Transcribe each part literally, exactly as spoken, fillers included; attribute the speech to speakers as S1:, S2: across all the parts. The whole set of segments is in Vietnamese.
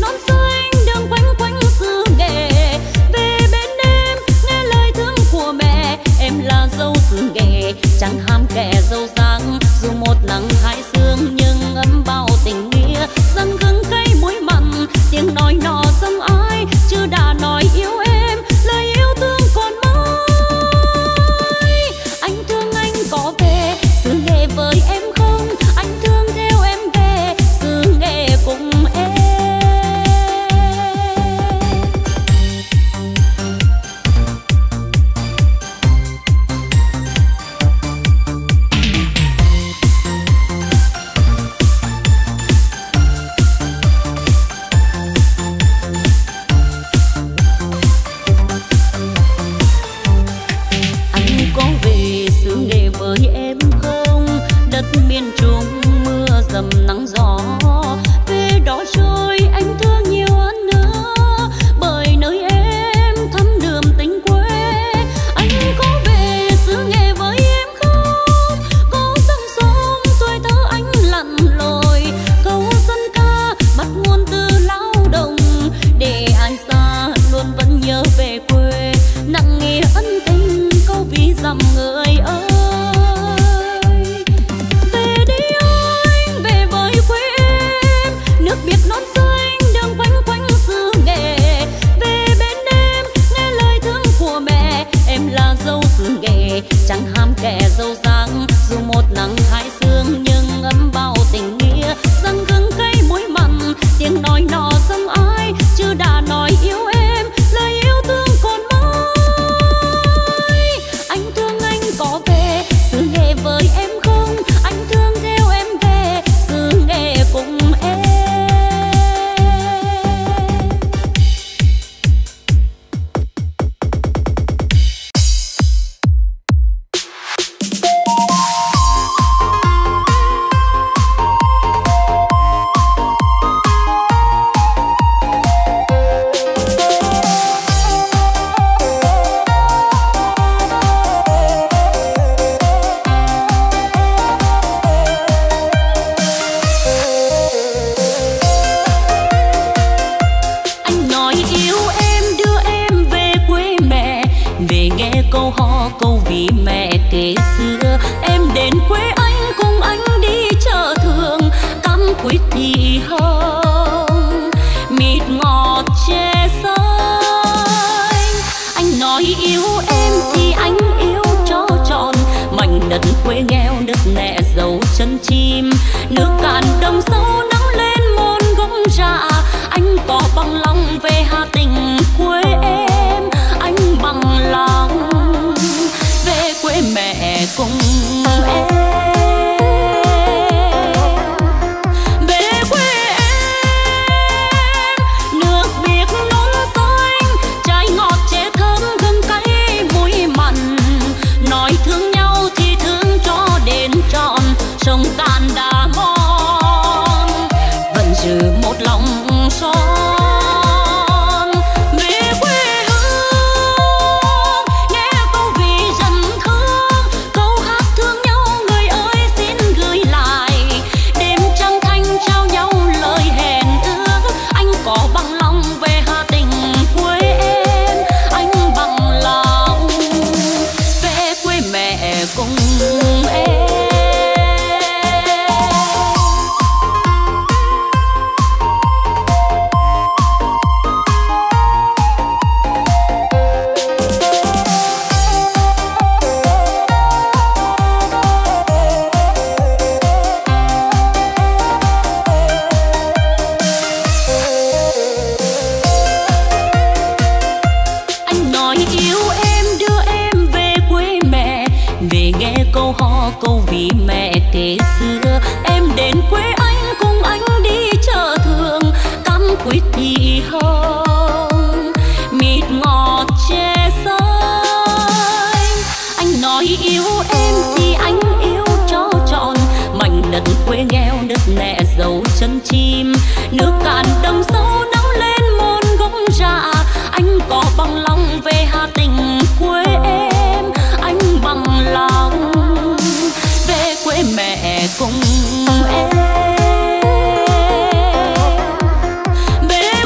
S1: non xanh đường quanh quanh xứ Nghệ. Về bên em nghe lời thương của mẹ, em là dâu xứ Nghệ chẳng ham kẻ giàu sang. Dù một nắng hai sương nhưng ấm bao tình nghĩa, răng gừng cây muối mặn tiếng nói nọ sông ai chứ đã nói yêu em, lời yêu thương còn mãi. Anh thương anh có về xứ Nghệ với em không, anh thương theo em về xứ Nghệ cùng em. Miền Trung mưa dầm nắng gió, về đó rồi anh thương nhiều hơn nữa, bởi nơi em thắm đượm tình quê. Anh có về xứ Nghệ với em không? Có dòng sông tuổi thơ anh lặn lội, câu dân ca bắt nguồn từ lao động, để ai xa luôn vẫn nhớ về quê, nặng nghĩa ân tình câu ví dặm người ơi. Nước Việt non xanh đường quanh quanh xứ Nghệ. Về bên em nghe lời thương của mẹ, em là dâu xứ Nghệ chẳng ham kẻ giàu sang. Dù một nắng hai sương nhưng ấm bao tình nghĩa, răng gừng cây muối mặn tiếng nói nọ sông ai chứ đã nói yêu em, lời yêu thương còn mãi. Anh thương anh có về xứ Nghệ với em không, anh thương theo em về xứ Nghệ cùng em. Quê nghèo đất nẹ dấu chân chim, nước cạn đồng sâu nắng lên một gốc rạ. Anh có bằng lòng về Hà Tĩnh quê em, anh bằng lòng về quê mẹ cùng em. Sông Cạn đã mòn vẫn giữ một lòng son về quê hương, nghe câu vì dân thương, câu hát thương nhau người ơi xin gửi lại. Đêm trăng thanh trao nhau lời hẹn ước, anh có bằng lòng về Hà Tĩnh quê em, anh bằng lòng về quê mẹ cùng em. Câu vì mẹ kể xưa em đến quê anh cùng anh đi chợ thường, cắm quýt thì hồng mịt ngọt chè xanh. Anh nói yêu em thì anh yêu cho trọn mảnh đất quê nghèo đất nẹ dấu chân chim, nước cạn đồng sâu nắng lên một gốc rạ. Anh có bằng lòng về Hà Tĩnh quê em, anh bằng lòng về quê mẹ cùng em. Về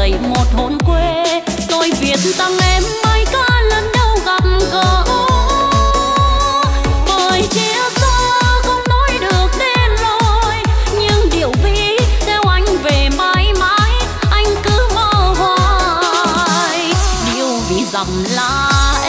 S1: dậy một hồn quê. Tôi viết tặng em bài ca lần đầu gặp gỡ, bởi chia xa không nói được nên lời, nhưng điều vì theo anh về mãi mãi anh cứ mơ hoài. Điều vì dặm là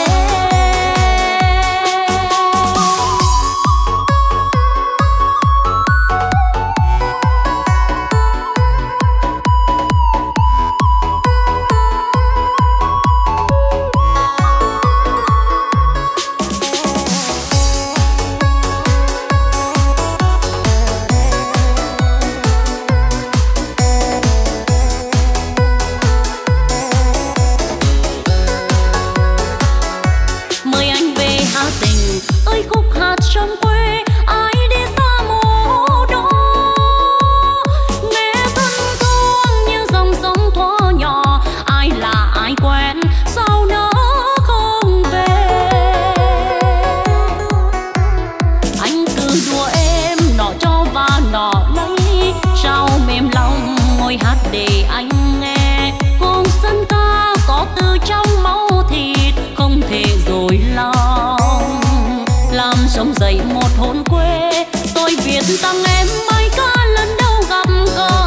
S1: dậy một hồn quê. Tôi viết tặng em bài ca lần đầu gặp gỡ,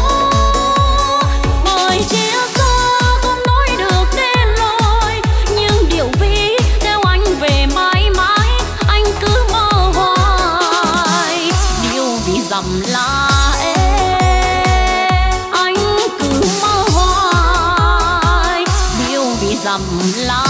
S1: bởi chia xa không nói được nên lời, nhưng điều vì theo anh về mãi mãi anh cứ mơ hoài. Điều vì dặm là em anh cứ mơ hoài. Điều vì dặm là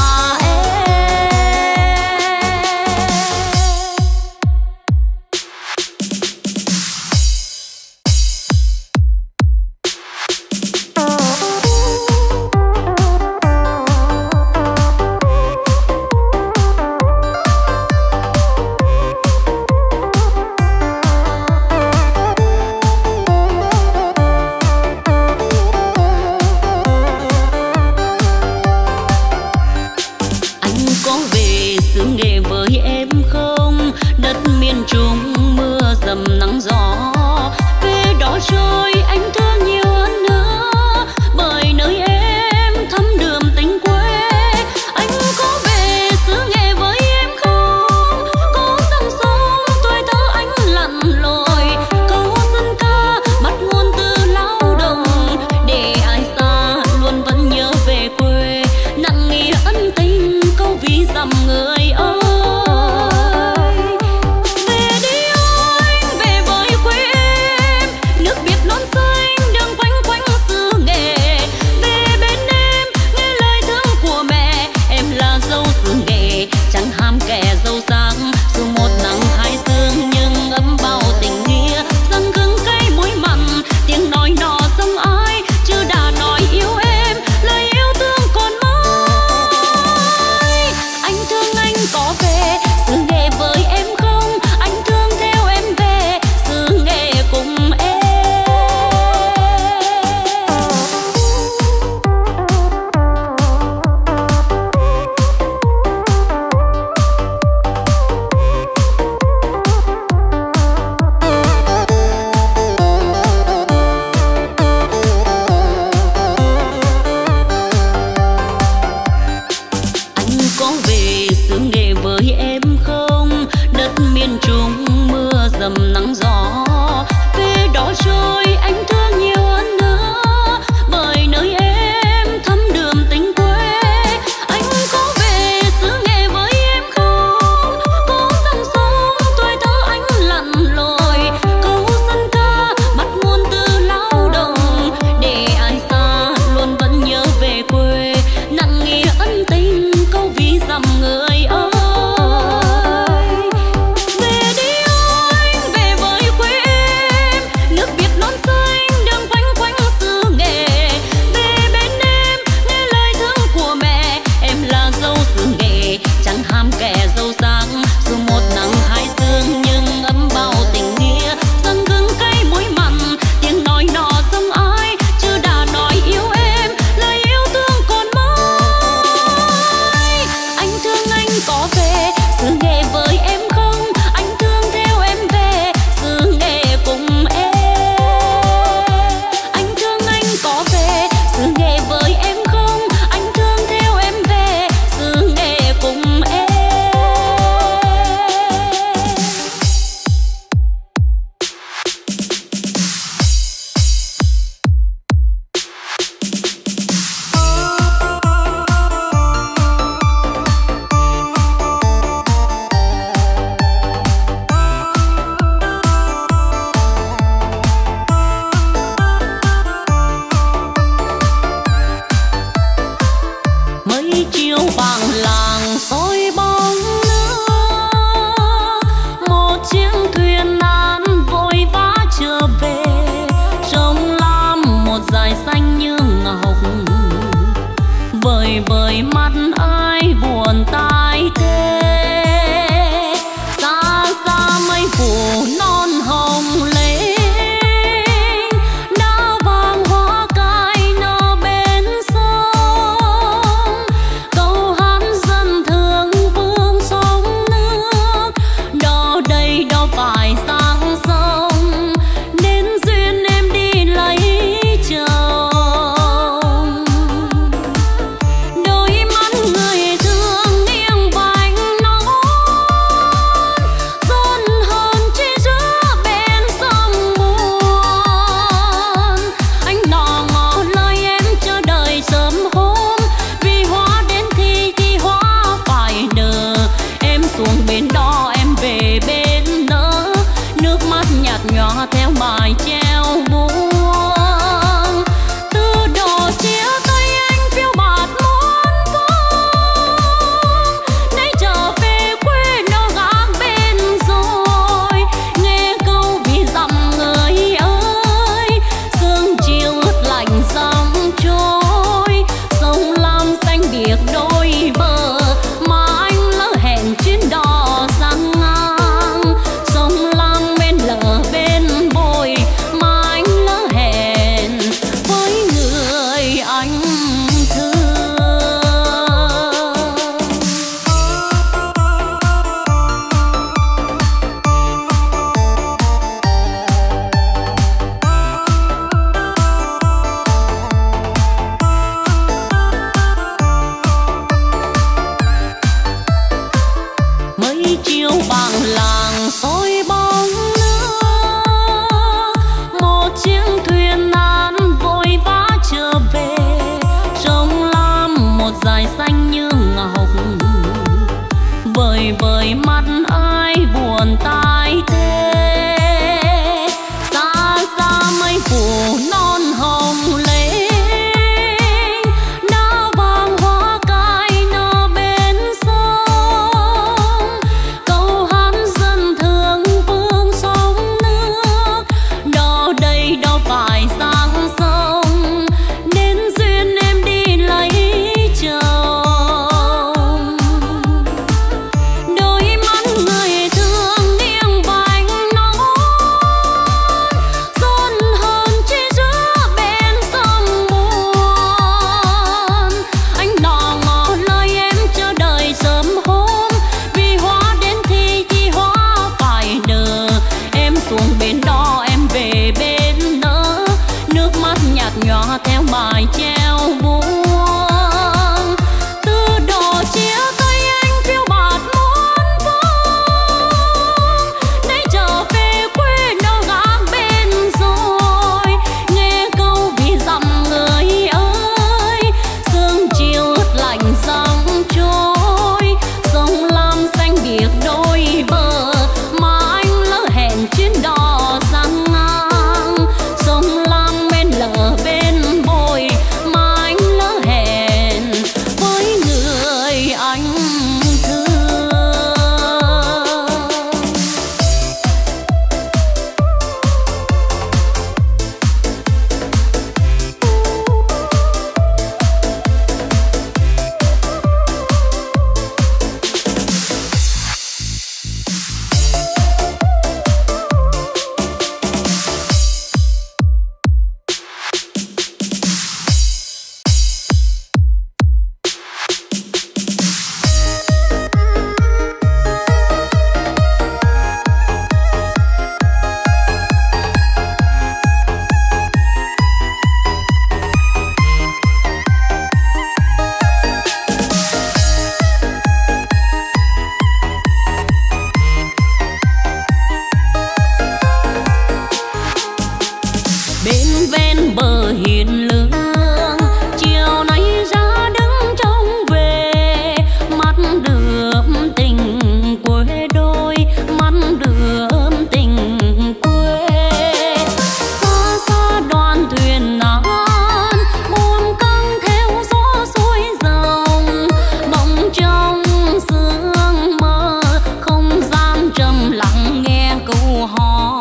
S1: bên ven bờ hiền lương chiều nay ra đứng trông về mắt đượm tình quê đôi mắt đượm tình quê xa xa đoàn thuyền nắng buông căng theo gió xuôi dòng bỗng trong sương mơ không gian trầm lặng nghe câu hò.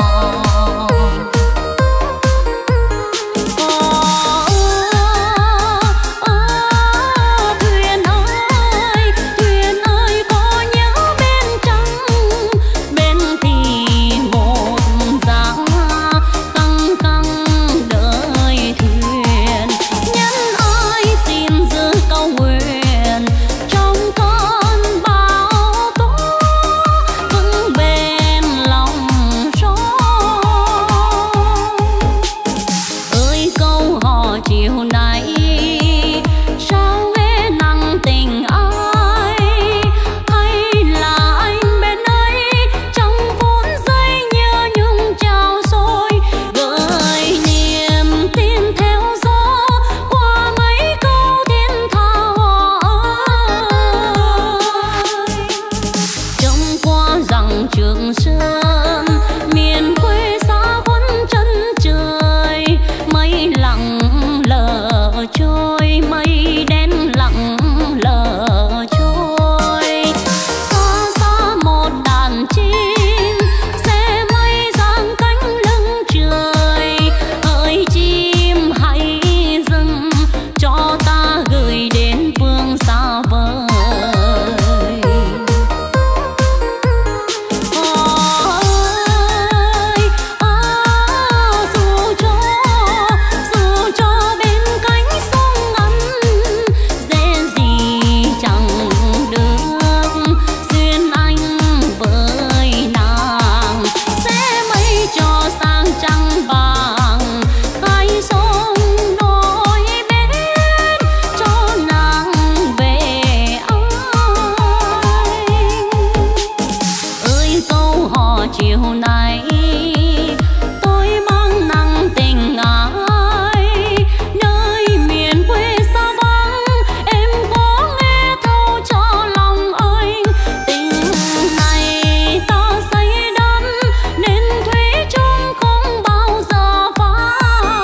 S1: Trường Sơn miền quê xa khuất chân trời mây lặng lờ trôi mây đen lặng lờ trôi xa xa một đàn chim xe mây giang cánh lưng trời hỡi chim hãy dừng cho ta gửi đến phương xa vời. Chiều nay tôi mang nặng tình ai nơi miền quê xa vắng em có nghe thấu cho lòng anh tình này ta say đắm nên thủy chung không bao giờ phai.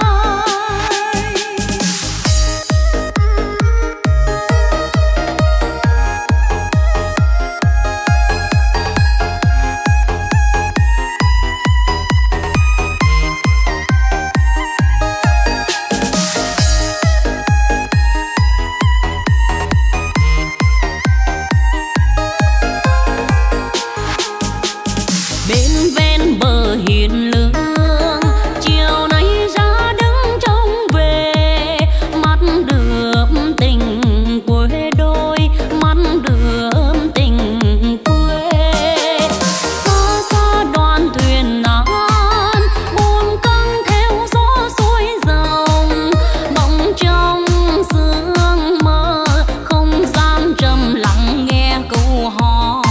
S1: Bên ven bờ hiền lương chiều nay ra đứng trông về mắt đượm tình quê đôi mắt đượm tình quê xa xa đoàn thuyền nắng buông căng theo gió xuôi dòng bỗng trong sương mơ không gian trầm lặng nghe câu hò.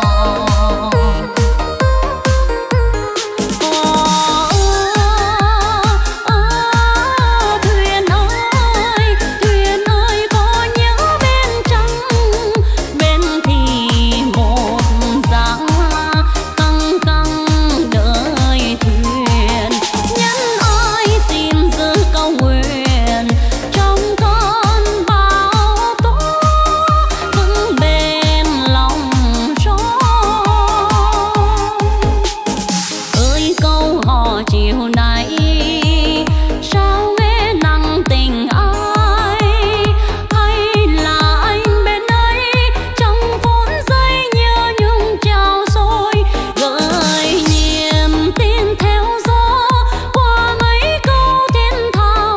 S1: Chiều nay sao nghe nặng tình ai hay là anh bên ấy trong phút giây nhớ nhung trào sôi gợi niềm tin theo gió qua mấy câu thiên tha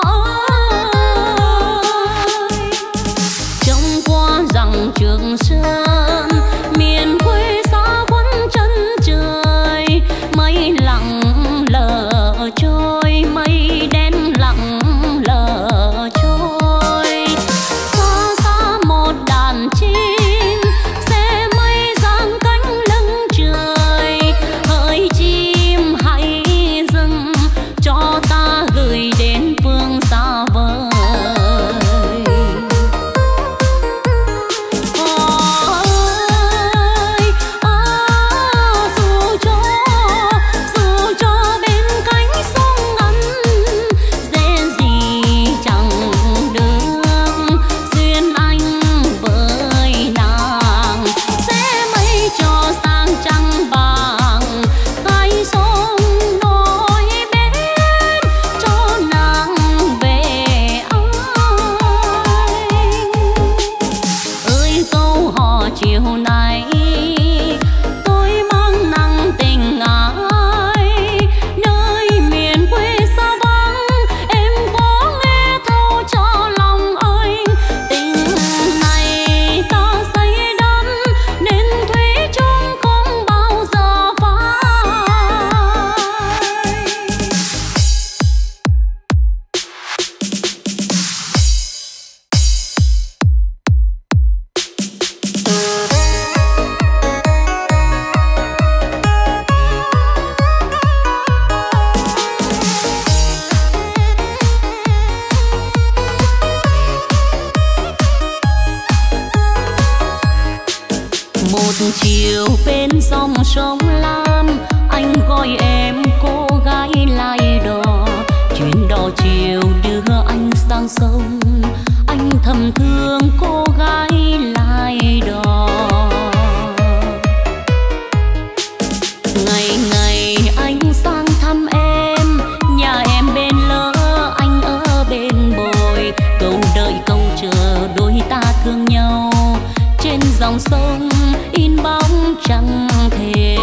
S1: ơi trông qua rằng Trường Sơn miền quê xa khuất chân trời mây lặng lờ trôi mây đen lặng lờ trôi xa xa một đàn chim xe mây giang cánh lưng trời hỡi chim hãy dừng dòng sông Lam, anh gọi em cô gái lại đò. Chuyến đò chiều đưa anh sang sông, anh thầm thương cô gái lại đò. Ngày ngày anh sang thăm em, nhà em bên lỡ anh ở bên bồi. Câu đợi câu chờ đôi ta thương nhau, trên dòng sông in bóng trăng thề.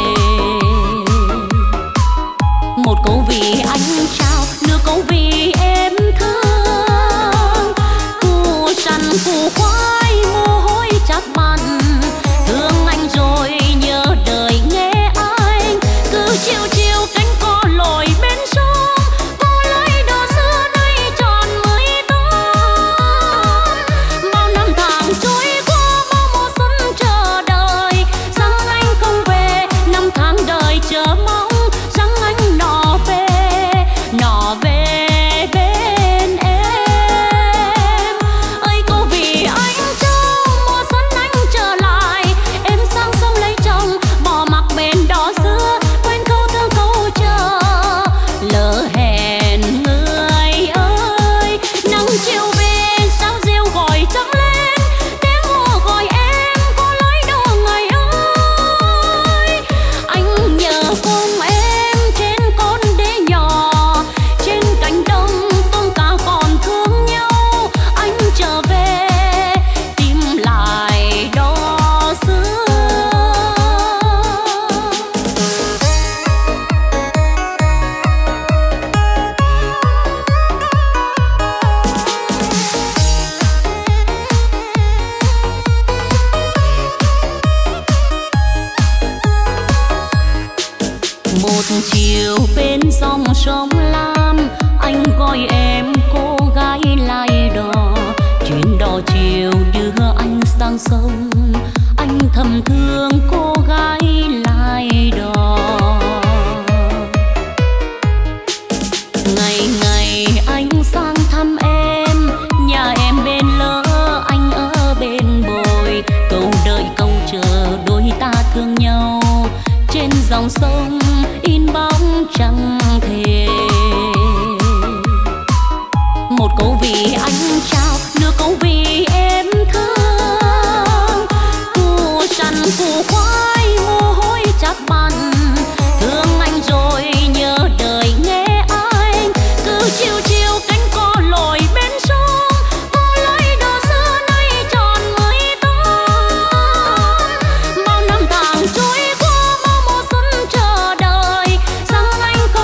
S1: Một câu vì anh trao, nửa câu vì em thương. Cù săn cù khoai mồ hôi chắc mặn, thương anh rồi nhớ đời nghe anh. Cứ chiều chiều cánh cò lội bên sông, cô lấy đò xưa nay tròn mười tám. Bao năm tháng trôi qua, bao mùa xuân chờ đợi, rằng anh không về. Năm tháng đời chờ mong, rằng anh nọ về, nọ về bên em. Ơi cô vì anh trao, mùa xuân anh trở lại. Em sang sông lấy chồng, bỏ mặc bên đò xưa, quên câu thương câu chờ, lỡ hẹn người ơi. Nắng chiều về sao rêu gọi trắng lên, để mùa gọi em cô lối đò ngày ơi. Anh nhớ cùng em trên con đê nhỏ, trên cánh đồng tôm cá còn thương nhau. Anh trở về tìm lại đò xưa. Một chiều bên dòng sông Lam, anh gọi em cô gái lại đò. Chuyến đò chiều đưa anh sang sông, anh thầm thương cô gái lại đò. Ngày ngày anh sang thăm em, nhà em bên lỡ anh ở bên bồi. Câu đợi câu chờ đôi ta thương nhau, trên dòng sông in bóng trăng thề. Một câu vì anh trao, nửa câu vì em thương. Cù săn cù khoai mồ hôi chắc mặn, thương anh rồi nhớ đời nghe anh. Cứ chiều chiều cánh cò lội bên sông, cô lấy đò xưa nay tròn mười tám. Bao năm tháng trôi qua, bao mùa xuân chờ đợi, rằng anh không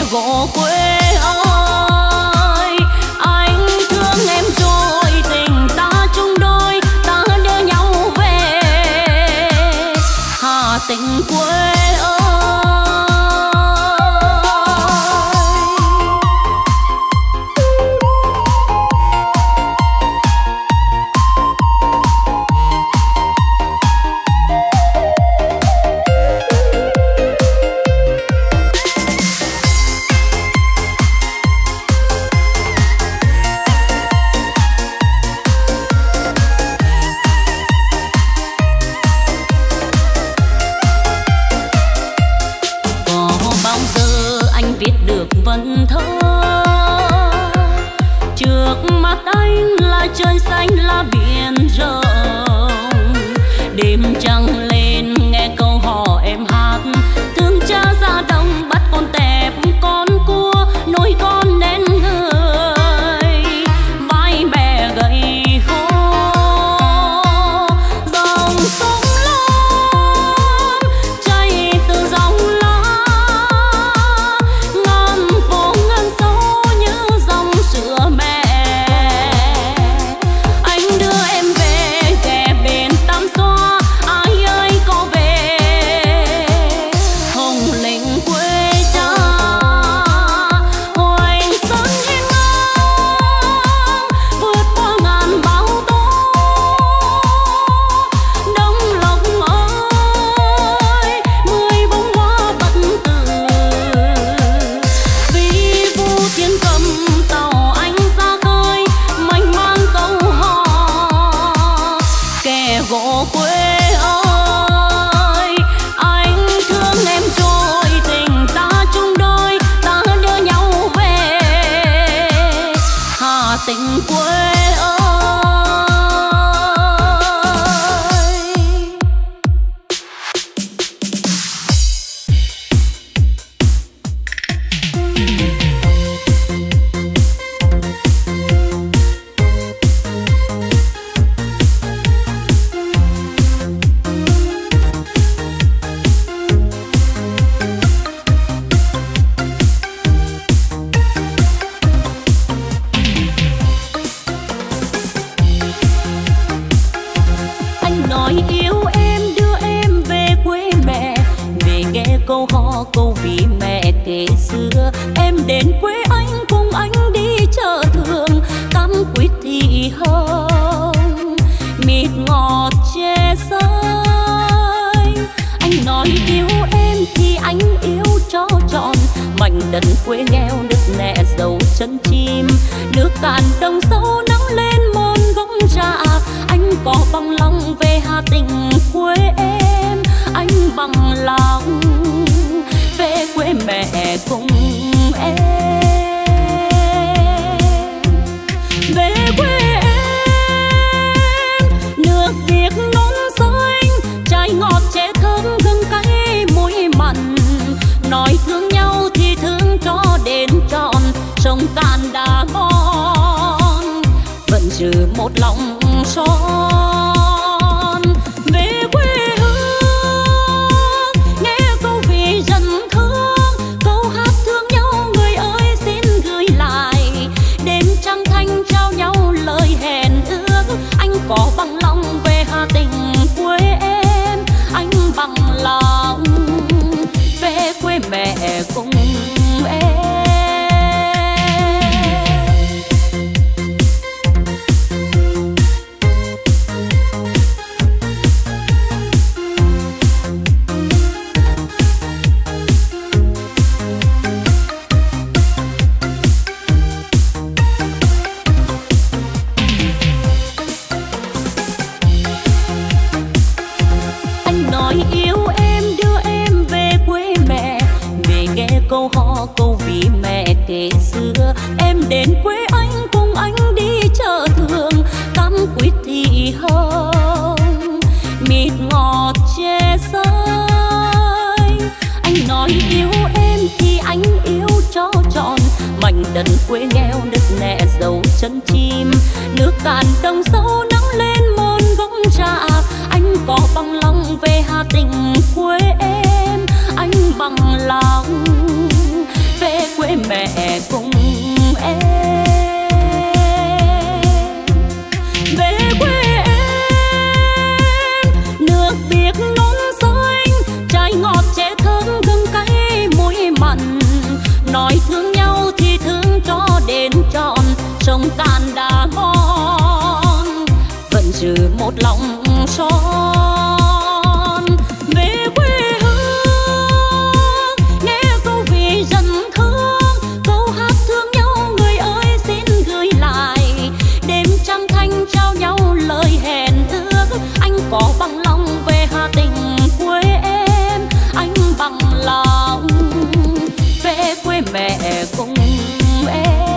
S1: gỗ quê ơi. Anh thương em rồi tình ta chung đôi, ta đưa nhau về Hà Tĩnh quê ơi. Vần thơ trước mắt anh là trời xanh là biển rộng, đêm trăng lên nghe câu hò em hát, thương cha ra đồng bắt con tép con cua nuôi con nên người vai bè gầy khô. Dòng sông lớn chảy từ dòng lá, ngàn phố ngàn sâu như dòng sữa mẹ. Anh đưa em về kề bên Tam Xoa, ai ơi có về Hồng Lĩnh quê cha. Hoành sơn hiên ngang vượt qua ngàn bão tố, Đông Lộc ơi mười bông hoa bất tử. Vì vu thiên cầm tàu anh ra khơi, mênh mang câu hò kẻ gỗ quê ơi. Anh thương em rồi tình ta chung đôi, ta đưa nhau về Hà Tĩnh quê ơi. Anh nói yêu em đưa em về quê mẹ, về nghe câu hò câu ví mẹ kể xưa. Em đến quê anh cùng anh đi chợ thường, cắm quýt thị hồng mịt ngọt chè xanh. Anh nói yêu em thì anh yêu cho trọn mảnh đất quê nghèo nứt nẻ dấu chân chim. Nước cạn đồng sâu nắng lên mơn gốc rạ, anh có bằng lòng về Hà Tĩnh quê em. Anh bằng lòng về quê mẹ cùng em. Về quê em nước Việt non xanh, trái ngọt chè thơm gừng cay muối mặn. Nói thương nhau thì thương cho đến trọn, sông Cạn đã ngon vẫn giữ một lòng son. Về quê hương nghe câu vì dân thương, câu hát thương nhau người ơi xin gửi lại. Đêm trăng thanh trao nhau lời hẹn ước, anh có bằng lòng về Hà Tĩnh quê em. Anh bằng lòng về quê mẹ cùng em. Anh nói yêu em đưa em về quê mẹ, về nghe câu hò câu ví mẹ kể xưa. Em đến quê anh cùng anh đi chợ thường, cắm quýt thị hồng mịt ngọt chè xanh. Anh nói yêu em thì anh yêu cho trọn mảnh đất quê nghèo nứt nẻ dấu chân chim. Nước cạn đồng sâu nắng lên mơn gốc rạ, anh có bằng lòng về Hà Tĩnh quê em. Anh bằng lòng về quê nói thương nhau thì thương cho đến trọn, sông cạn đã ngon vẫn giữ một lòng son. Về quê hương nghe câu vì dân thương, câu hát thương nhau người ơi xin gửi lại. Đêm trăng thanh trao nhau lời hẹn ước, anh có bằng lòng về Hà Tĩnh quê em, anh bằng lòng về quê mẹ cùng em.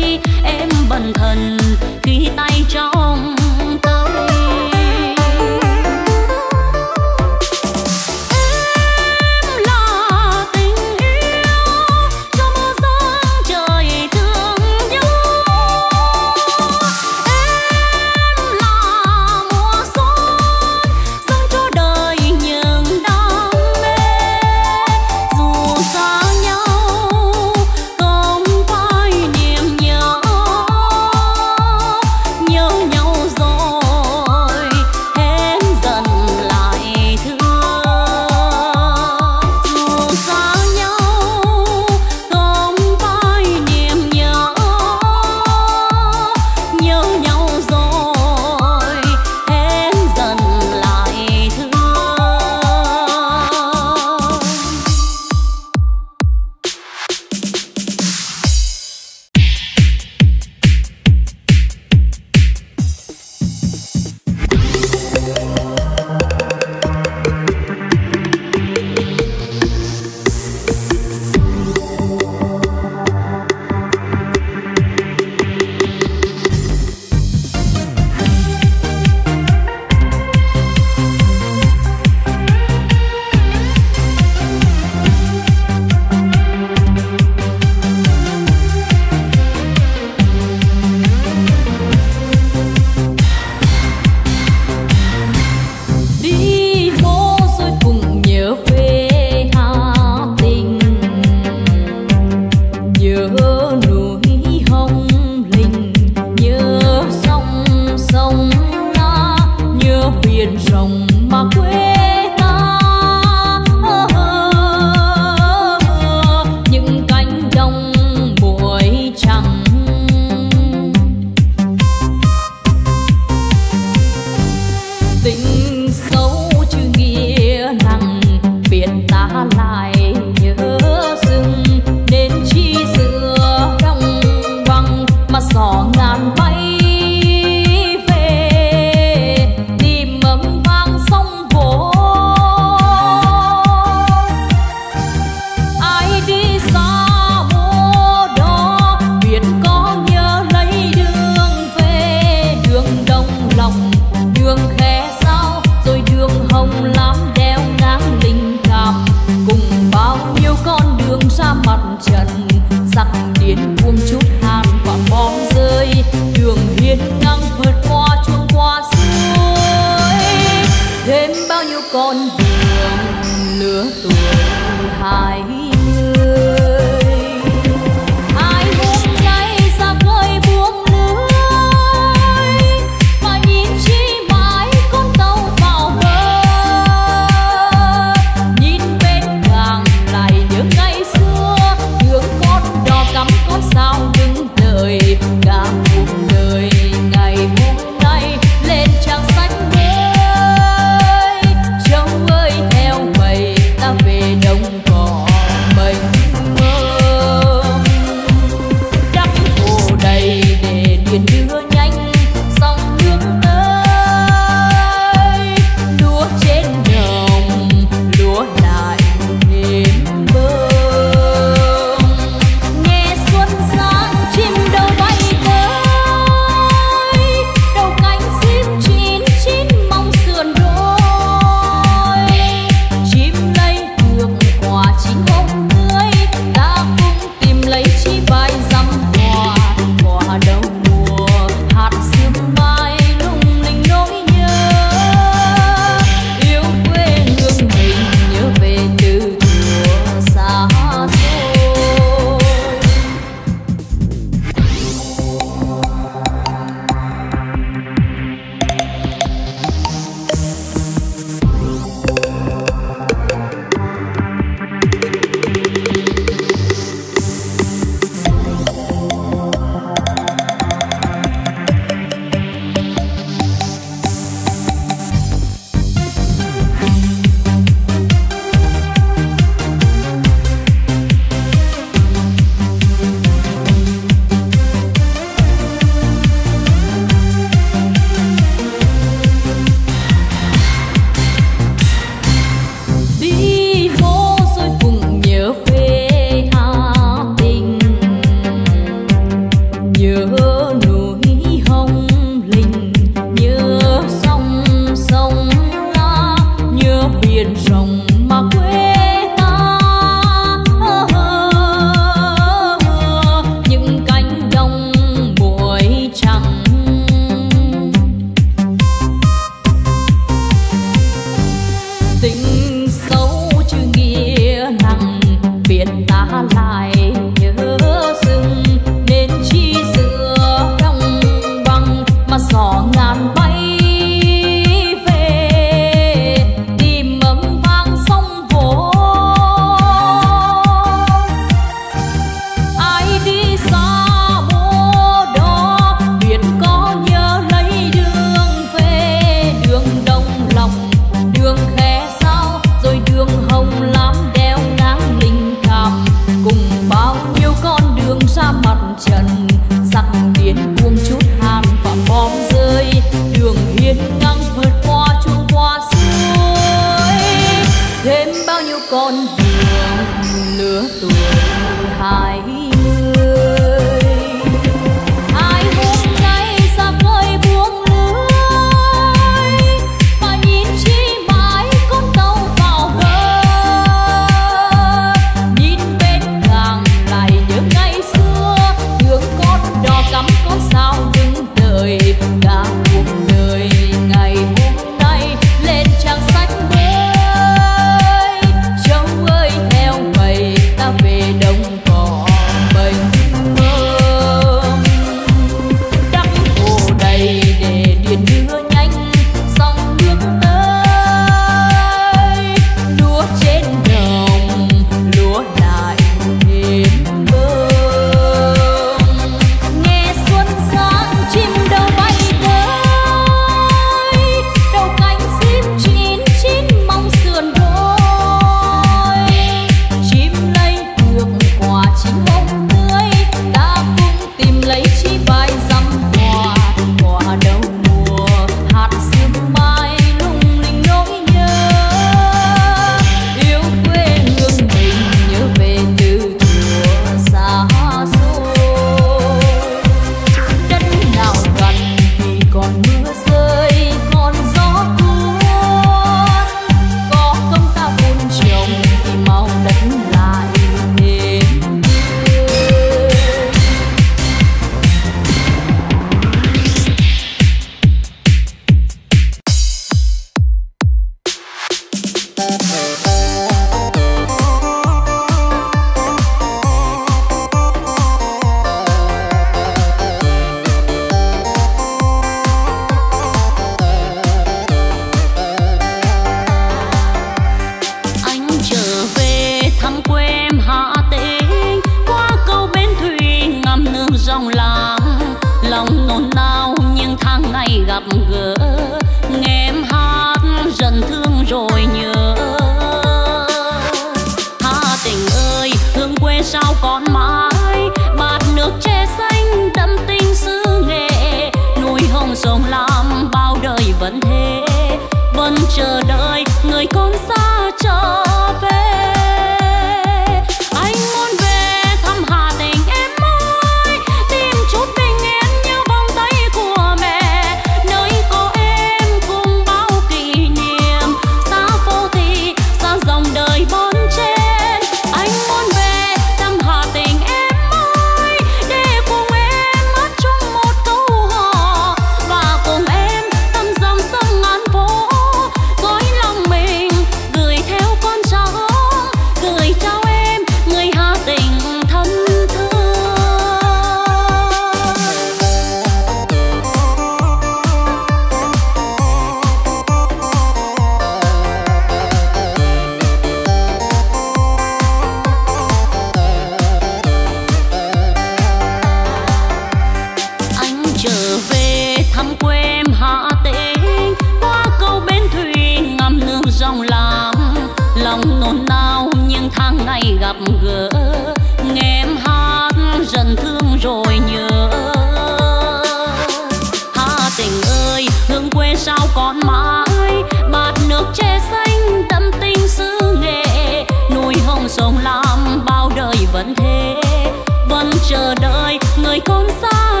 S2: chờ đợi người con xa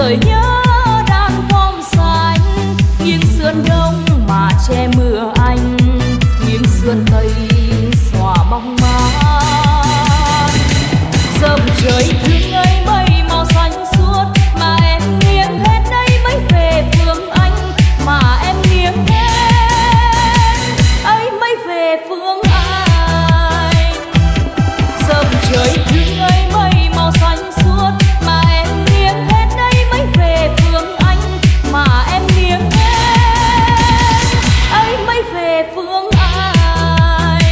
S1: gợi nhớ đang phong xanh, nghiêng sườn đông mà che mưa anh, nghiêng sườn tây xòa bóng mát. Dầm trời thương ơi mây màu xanh suốt, mà em nghiêng hết đây mới về phương anh, mà em nghiêng hết ấy mới về phương anh. Dầm trời thương ơi mây màu xanh suốt, mà em nghiêng hết đây mới về phương anh, mà em nghiêng hết ấy mới về phương anh.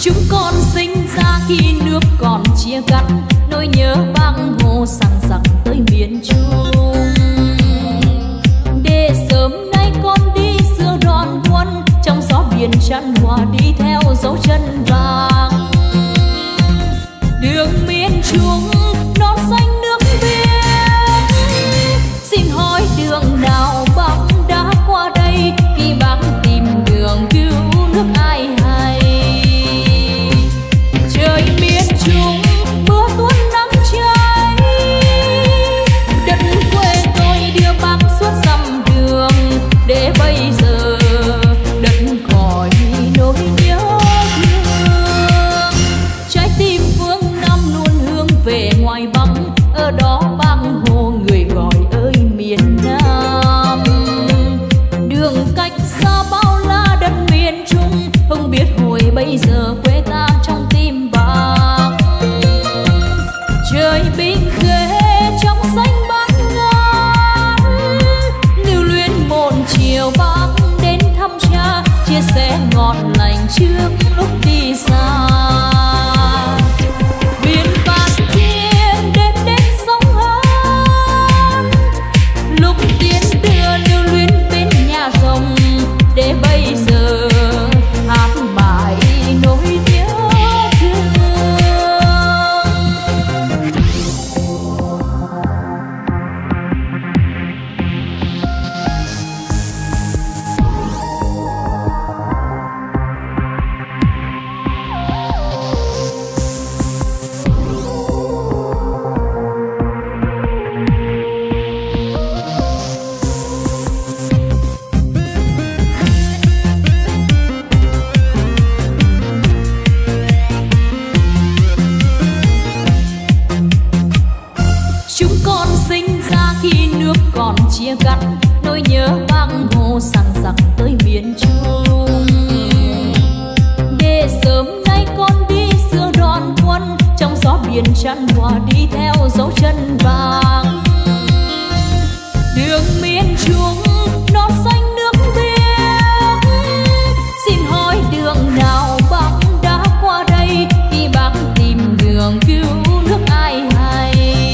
S1: Chúng con sinh ra khi nước còn chia cắt, nỗi nhớ băng hồ rằng rằng tới miền Trung. Để sớm nay con đi xưa đoàn quân, trong gió biển chăn hòa đi theo dấu chân vàng. Đường miền Trung non xanh nước biếc, xin hỏi đường nào bác đã qua đây, khi bác tìm đường cứu nước ai hay. Trời miền Trung mưa tuôn nắng cháy, đất quê tôi đưa bác suốt dặm đường, để bây giờ đất cõi nỗi nhớ thương. Trái tim phương Nam luôn hướng về ngoài Bắc, ở đó bác Hồ người gọi ơi miền Nam. Đường cách xa bao la đất miền Trung, không biết hồi bây giờ quê ta trong tim bác. Trời bình ghê trong xanh bát ngát, lưu luyến một chiều bác đến thăm cha, chia sẻ ngọt lành trước lúc đi xa. Biển Phan Thiên đến đến sông Hán, lúc tiến đưa lưu luyến bên nhà rồng, để bây giờ hát bài nỗi nhớ thương. Chúng con sinh ra khi nước còn chia cắt, nỗi nhớ bác Hồ rằng rằng tới miền Trung. Để sớm nay con đi xưa đoàn quân, trong gió biển chăn hòa đi theo dấu chân vàng. Đường miền Trung non xanh nước biếc, xin hỏi đường nào bác đã qua đây, khi bác tìm đường cứu nước ai hay.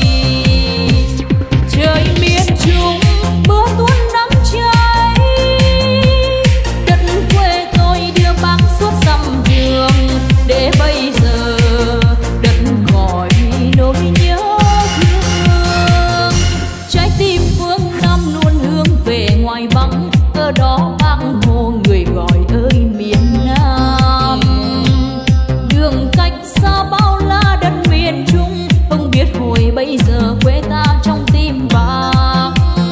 S1: Trời miền Trung mưa tuôn nắng cháy, đất quê tôi đưa bác suốt dặm đường, để bây giờ đất gọi nỗi nhớ thương. Trái tim phương Nam luôn hướng về ngoài Bắc, ở đó bác Hồ người gọi ơi miền Nam. Đường cách xa bao la đất miền Trung, không biết hồi bây giờ quê ta trong tim bác.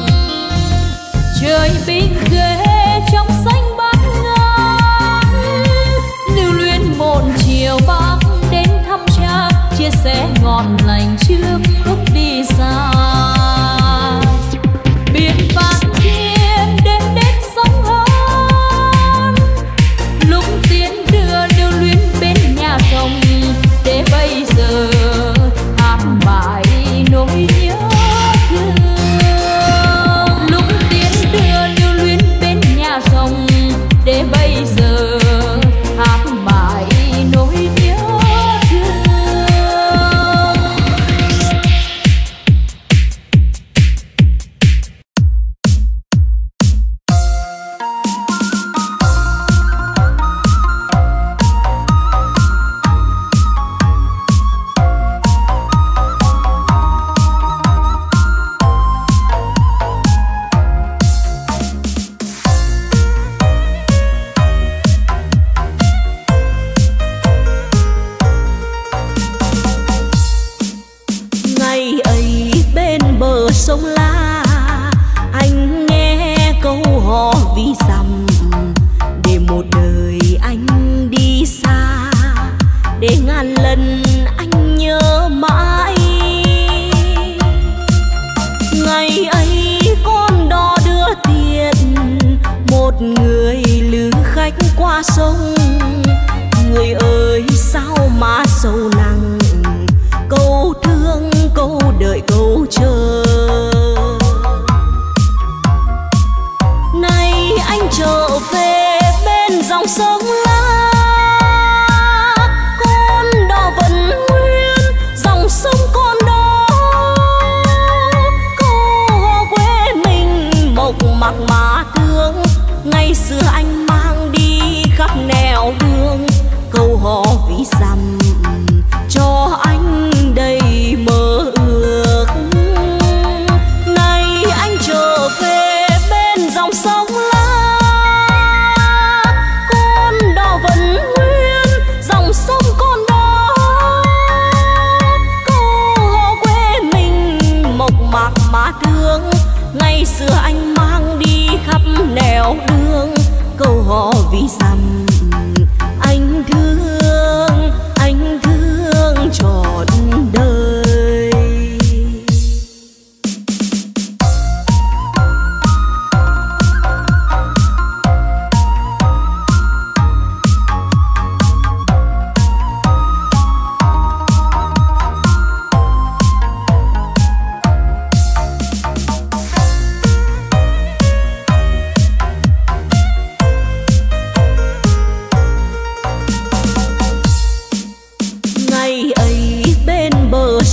S1: Trời bình ghê trong xanh bát ngát, lưu luyến một chiều bác đến thăm cha, chia sẻ ngọt lành trước lúc đi xa. Biển Phan Thiên đến đến sông Hán, lúc tiến đưa lưu luyến bên nhà rồng, để bây giờ hát bài nỗi nhớ thương. Lúc tiến đưa lưu luyến bên nhà rồng, để bây giờ hát bài nỗi nhớ thương.
S2: Ngày ấy bên bờ sông La, anh nghe câu hò ví dặm, để một đời anh đi xa, để ngàn lần anh nhớ mãi. Ngày ấy con đò đưa tiền, một người lữ khách qua sông. Người ơi sao má sầu nặng, câu thương câu đợi câu chờ. Nay anh trở về bên dòng sông La,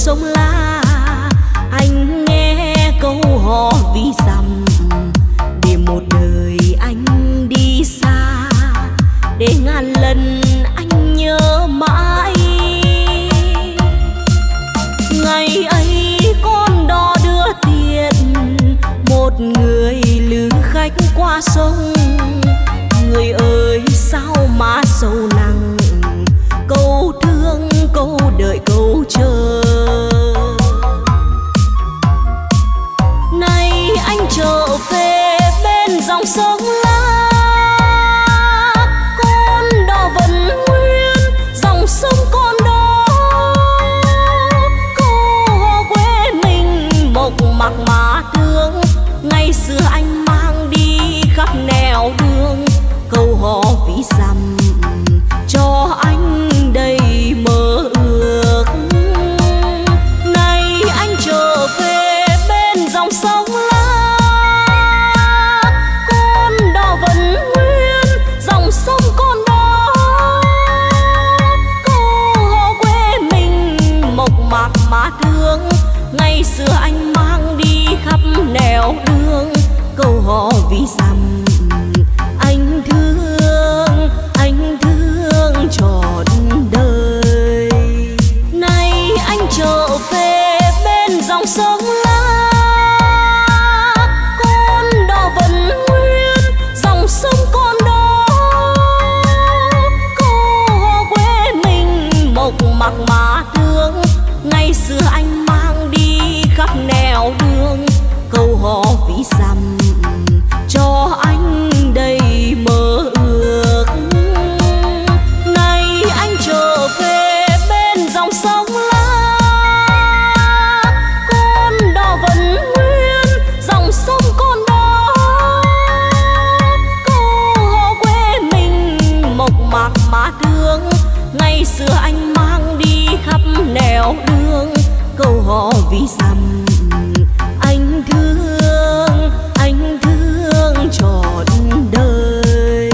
S2: sông La, anh nghe câu hò ví dặm để một đời anh đi xa, để ngàn lần anh nhớ mãi. Ngày ấy con đò đưa tiền, một người lữ khách qua sông. Người ơi sao má sầu nặng, câu thương câu đợi câu chờ. Nay anh trở về bên dòng sông La, con đò vẫn nguyên dòng sông con đó. Câu hò quê mình mộc mạc mà thương, ngày xưa anh mang đi khắp nẻo đường. Câu hò ví dặm cho anh đầy mơ ước. Nay anh trở về bên dòng sông La, con đò vẫn nguyên dòng sông con đó. Câu hò quê mình mộc mạc mà thương, ngày xưa anh mang đi khắp nẻo đường. Câu hò ví dặm anh thương, anh thương trọn đời. Nay anh trở về bên dòng sông La, con đò vẫn nguyên dòng sông con đó. Câu hò quê mình mộc mạc mà thương, ngày xưa anh mang đi khắp nẻo đường. Câu hò ví dặm cho anh đầy mơ ước. Nay anh trở về bên dòng sông La, con đò vẫn nguyên dòng sông con đó. Câu hò quê mình mộc mạc mà thương, ngày xưa anh mang đi khắp nẻo đường. Câu hò ví dặm anh thương, anh thương trọn đời.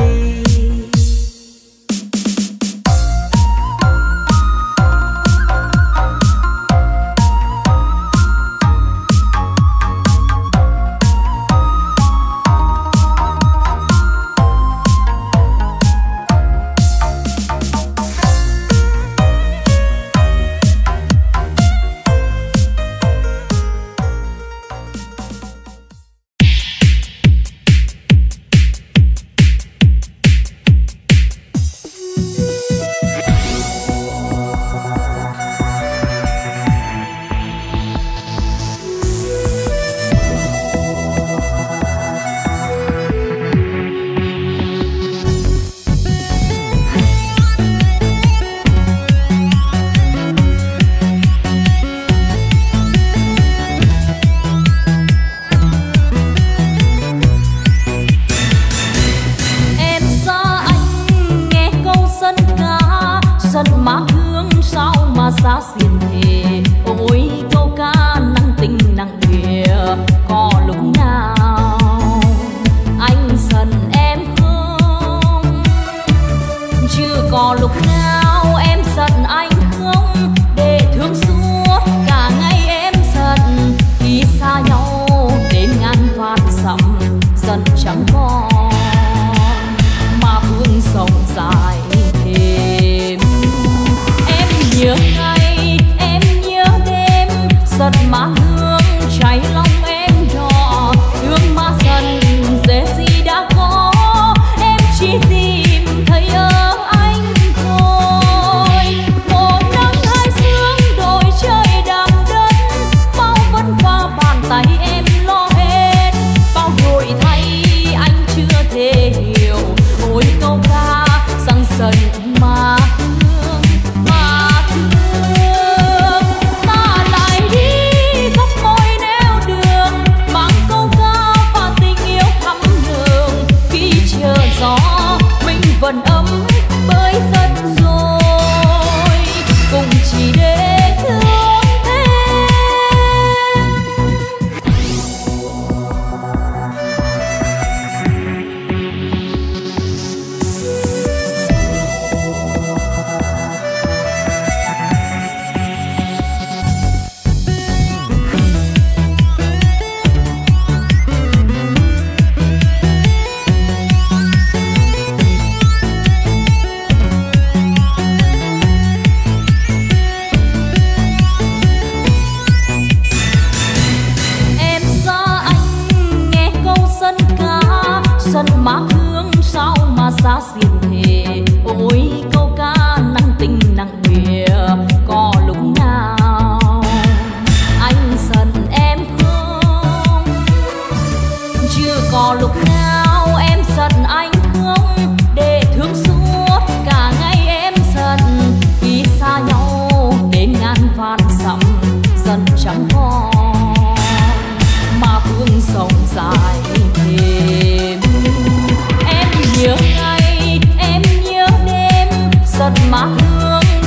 S1: Chỉ tìm thấy ở anh thôi. Một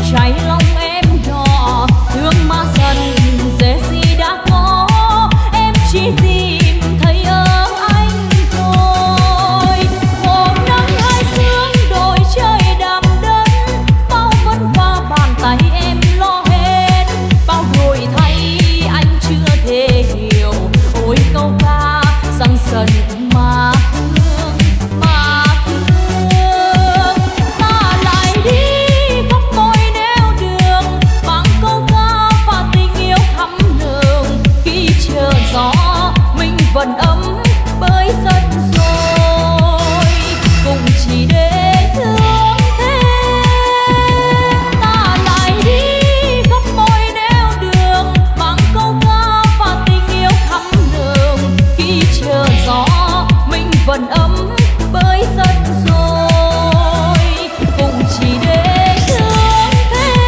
S2: cháy lòng em nhỏ thương mà dần dễ gì đã có em chỉ tìm thấy ở anh thôi. Một nắng hai sương đôi trời đầm đẫn bao vấn qua bàn tay em lo hết bao đổi thay anh chưa thể hiểu ôi câu ca rằng dần mà thương mà thương ta lại đi khắp mọi nẻo đường bằng câu ca và tình yêu thắm nồng khi chờ gió mình vẫn ấm bởi giận rồi cùng chỉ để thương thêm. Ta lại đi khắp mọi nẻo đường bằng câu ca và tình yêu thắm nồng khi chờ gió mình vẫn ấm bởi giận rồi cùng chỉ để thương thêm.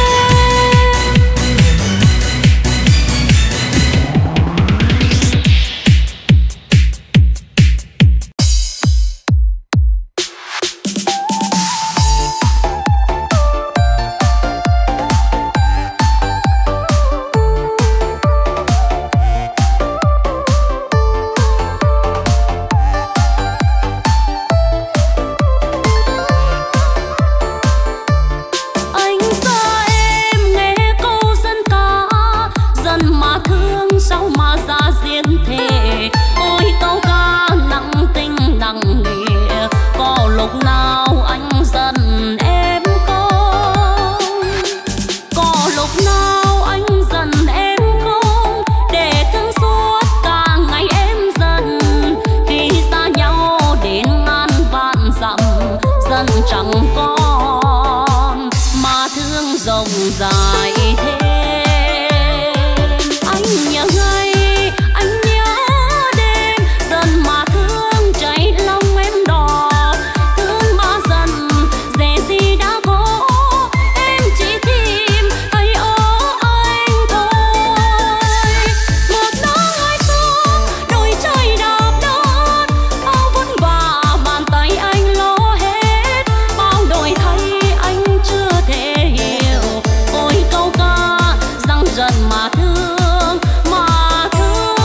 S1: Anh xa em nghe câu dân ca dần mà thương sao mà ra diên thể ôi câu ca nặng tình nặng nghĩa có lúc nào anh giận em không có lúc nào anh giận em không để thương suốt cả ngày em dần khi xa nhau đến ngàn vạn dặm dần chẳng còn mà thương rộng dài thêm. Anh nhớ ngày anh nhớ đêm dần mà thương cháy lòng em đỏ thương mà dần dễ gì đã có em chỉ tìm thấy ở anh thôi. Một nắng hai sương đôi trời đạp đất bao vất vả bàn tay anh lo hết bao đổi thay anh chưa thể hiểu ôi câu ca rằng dần mà thương mà thương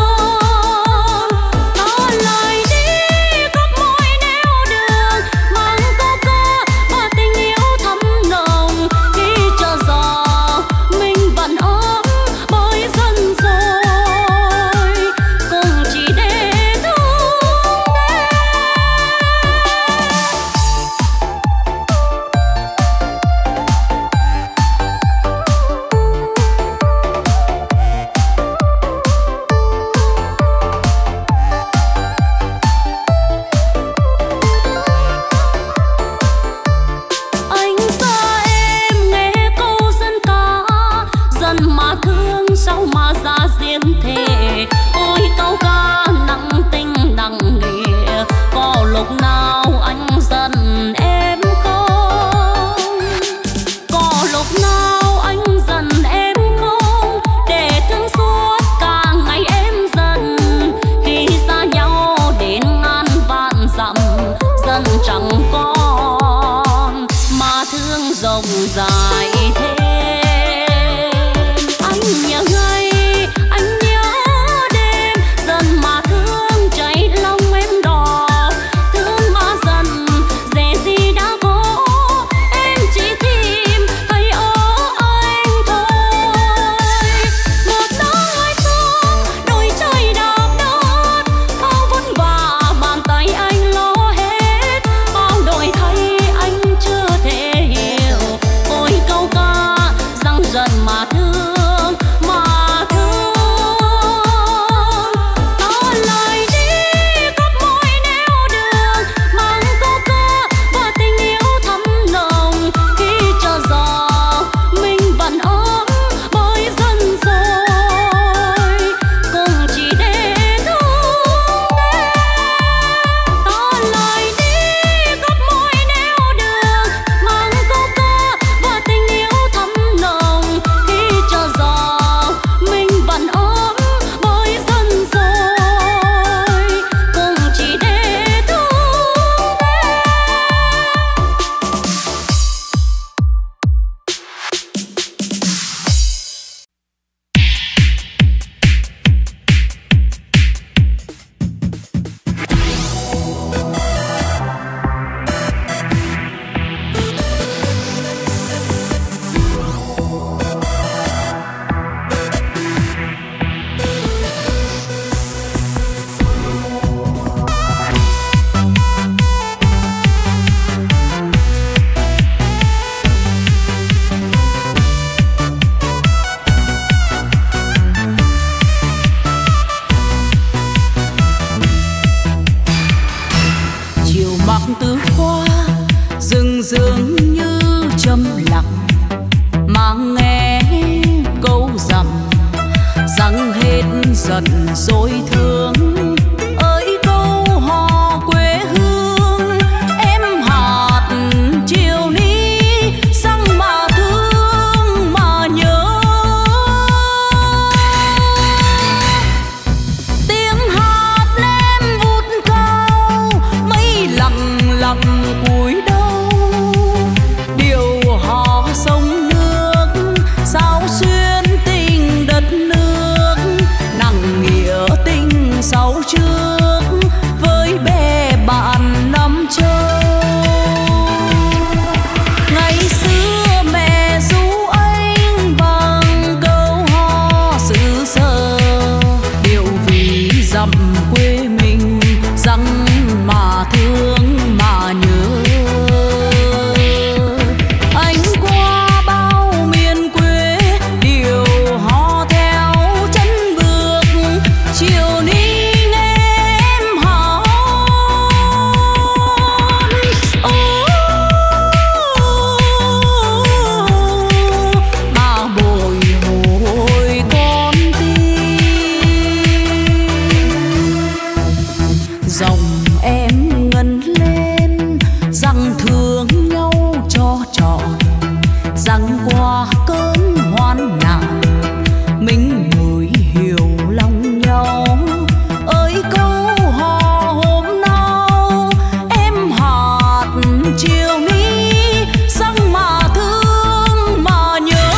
S1: ta lại đi khắp mọi nẻo đường mang câu ca và tình yêu thắm nồng khi chờ gió mình vẫn ấm bởi dần rồi cùng chỉ để thương thêm. Anh xa em nghe câu dân ca dần mà thương sao mà ra diên thể ôi câu ca nặng tình nặng nghĩa có lúc nào anh giận em không có lúc nào anh giận em không để thương suốt cả ngày em dần khi xa nhau đến ngàn vạn dặm dần chẳng còn mà thương rộng dài thêm. Anh nhớ ngày anh nhớ đêm dần mà thương cháy lòng em đỏ thương mà dần dễ gì đã có em chỉ tìm thấy ở anh thôi. Một nắng hai sương đôi trời đạp đất bao vất vả bàn tay anh lo hết bao đổi thay anh chưa thể hiểu ôi câu ca
S2: giận dối thương. Ơi câu hò quê hương em hạt chiều ní sang mà thương mà nhớ. Tiếng hát lên vút cao mây lặng lặng cúi đầu. Điều hò sông nước sao xuyên tình đất nước, nặng nghĩa tình sau trước với bè bạn năm châu. Ngày xưa mẹ ru anh bằng câu hò xứ sở, điệu vì dặm quê mình rằng mà thương mà nhớ. Anh qua bao miền quê điều hò theo chân bước, chiều ní nghe em hát. Ô mà bồi hồi con tim. Dòng em ngân lên rằng thương nhau cho trọn, rằng qua cơn hoạn nạn mình mới hiểu lòng nhau. Ơi câu hò hôm nào em hát chiều ní sang mà thương mà nhớ.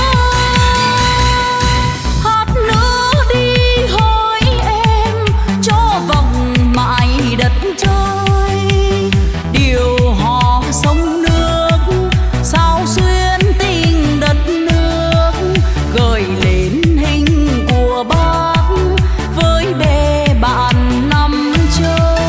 S2: Hát nữa đi hỡi em cho vòng mãi đất trời. Điều hò sông nước sao xuyên tình đất nước, gợi lên hình của bác với bè bạn năm châu.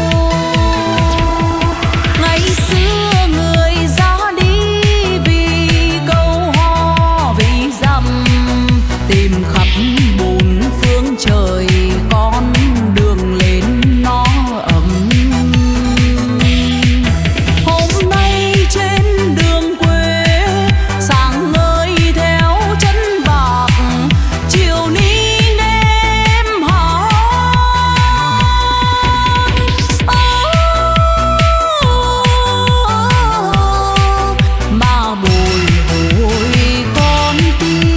S2: Ngày xưa người ra đi vì câu hò vì dặm, tìm khắp bốn phương trời con đường lên nó ấm. Hôm nay trên đường quê sáng ngời theo chân bạc, chiều ní nghe em hát. Mà bồi hồi con tim.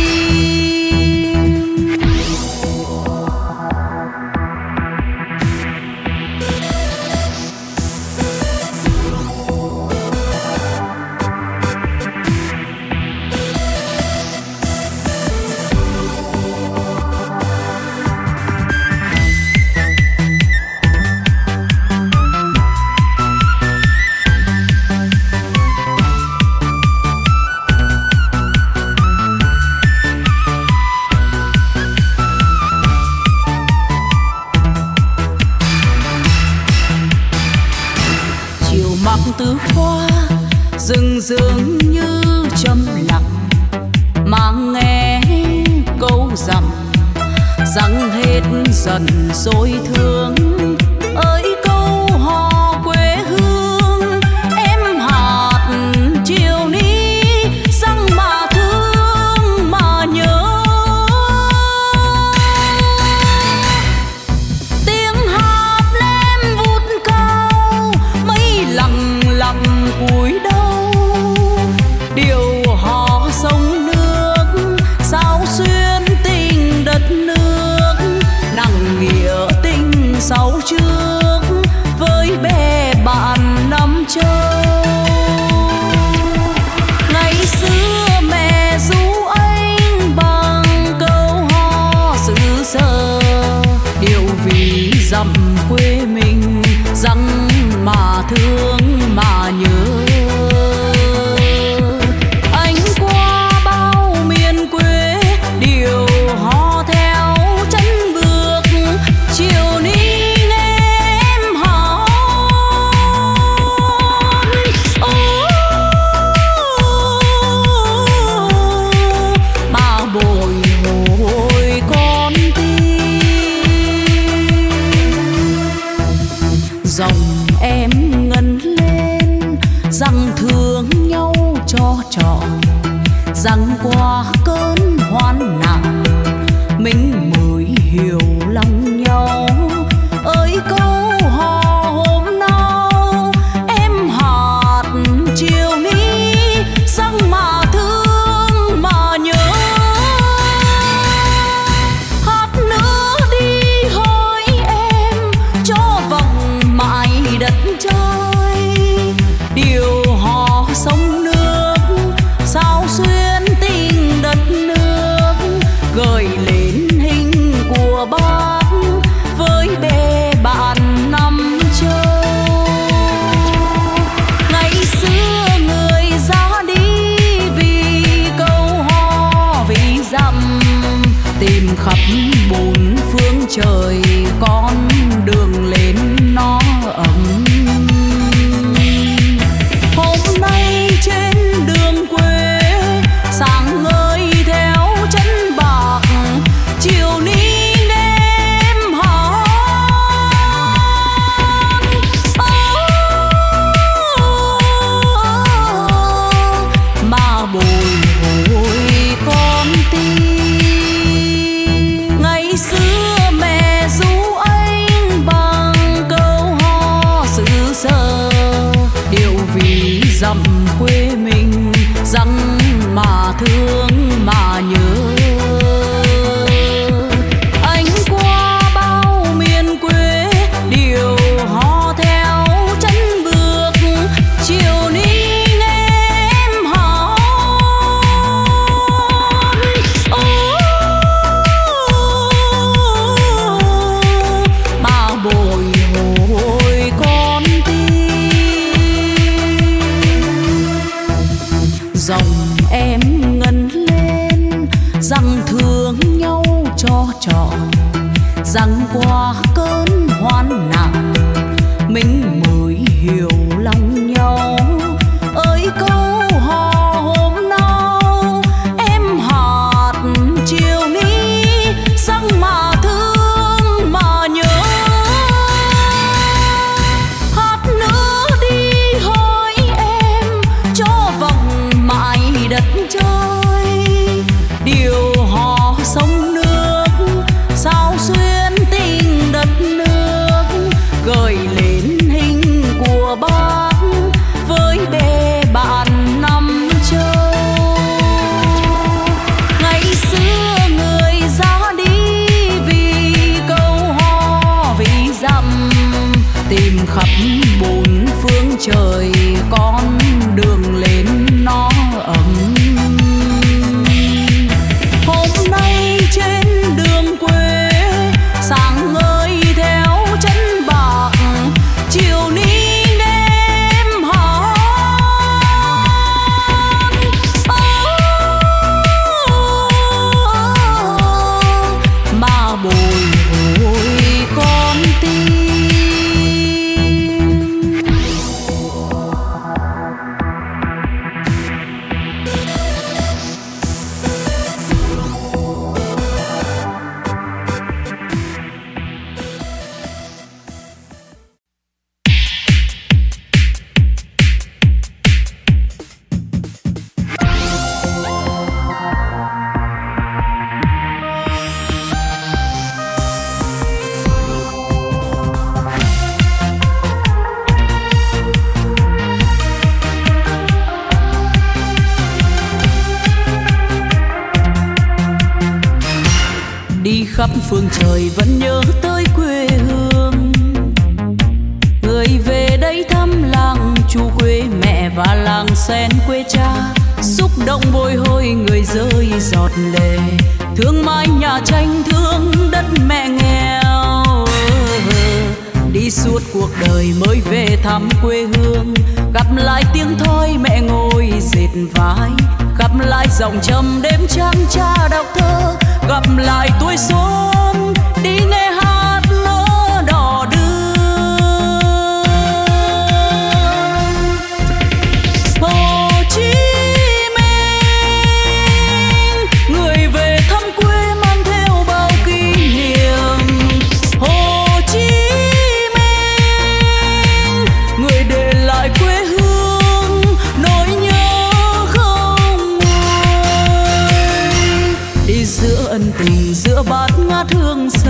S2: Chiều mặc tứ hoa rừng rừng như trầm lặng, mà nghe câu dặm rằng hết giận dối thương. Ơi câu hò quê hương em hát chiều ní sang mà thương mà nhớ. Tiếng hát lên vút cao mây lặng lặng cúi đầu. Điều hò sông nước sao xuyên tình đất nước, nặng nghĩa tình sau trước với bè bạn năm châu. Ngày xưa mẹ ru anh bằng câu hò xứ sở, điều vì dặm quê mình rằng mà thương mà nhớ. Anh qua bao miền quê điều hò theo chân bước, chiều ní nghe em hát. Ô mà bồi hồi con tim. Dòng em ngân lên rằng thương nhau cho trọn, rằng qua cơn hoạn nạn mình mới hiểu lòng nhau. Ơi câu hò hôm nào em hát chiều ní sang mà thương mà nhớ. Hát nữa đi hỡi em cho vòng mãi đất trời. Điều hò sông nước sao xuyên tình đất nước, gợi lên hình của bác với bè bạn năm châu. Ngày xưa người ra đi vì câu hò vì dặm, tìm khắp bốn phương trời con đường lên nó ấm. Hôm nay trên đường quê sáng ngời theo chân bạc, chiều ní đêm hát. Mà bồi hồi con tim. Ngày xưa mẹ ru anh bằng câu hò xứ sở, điệu vì dặm quê mình rằng mà thương mà nhớ. Anh qua bao miền quê điệu hò theo chân bước, chiều ní nghe em hát. Ô, mà bồi hồi con tim. Dòng em ngân lên rằng thương nhau cho trọn, rằng qua cơn hoạn nạn mình mới hiểu lòng nhau. Ơi câu hò hôm nào em hát chiều ní sang mà thương mà nhớ. Hát nữa đi hỡi em cho vòng mãi đất trời. Điều hò sông nước sao xuyên tình đất nước, gợi lên hình của bác với bè bạn năm châu. Ngày xưa người ra đi vì câu hò vì dặm, tìm khắp bốn phương trời con đường lên nó ấm. Hôm nay trên đường quê sáng ngời theo chân bạc, chiều ní đêm hát. Mà bồi hồi con tim. Đi khắp phương trời vẫn nhớ tới quê hương, người về đây thăm làng chú quê mẹ và làng sen quê cha. Xúc động bồi hồi người rơi giọt lệ, thương mái nhà tranh thương đất mẹ nghèo. Đi suốt cuộc đời mới về thăm quê hương, gặp lại tiếng thoi mẹ ngồi dệt vải, gặp lại giọng trầm đêm trăng cha đọc thơ, gặp lại tuổi xuân đi nghe hát nỡ đò đưa. Hồ Chí Minh người về thăm quê mang theo bao kỷ niệm. Hồ Chí Minh người để lại quê hương nỗi nhớ không nguôi. Đi giữa ân tình giữa bát ngát hương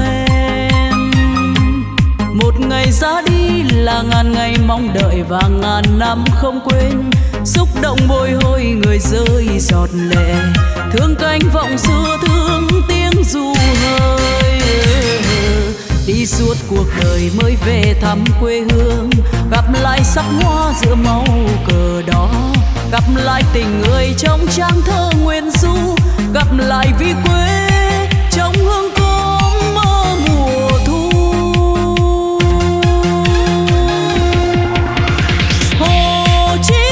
S2: là ngàn ngày mong đợi và ngàn năm không quên. Xúc động bồi hồi người rơi giọt lệ, thương cánh vọng xưa thương tiếng ru hơi. Đi suốt cuộc đời mới về thăm quê hương, gặp lại sắc hoa giữa màu cờ đỏ, gặp lại tình người trong trang thơ nguyên du, gặp lại vì quê trong hương cốm mơ mùa thu. Hồ Chí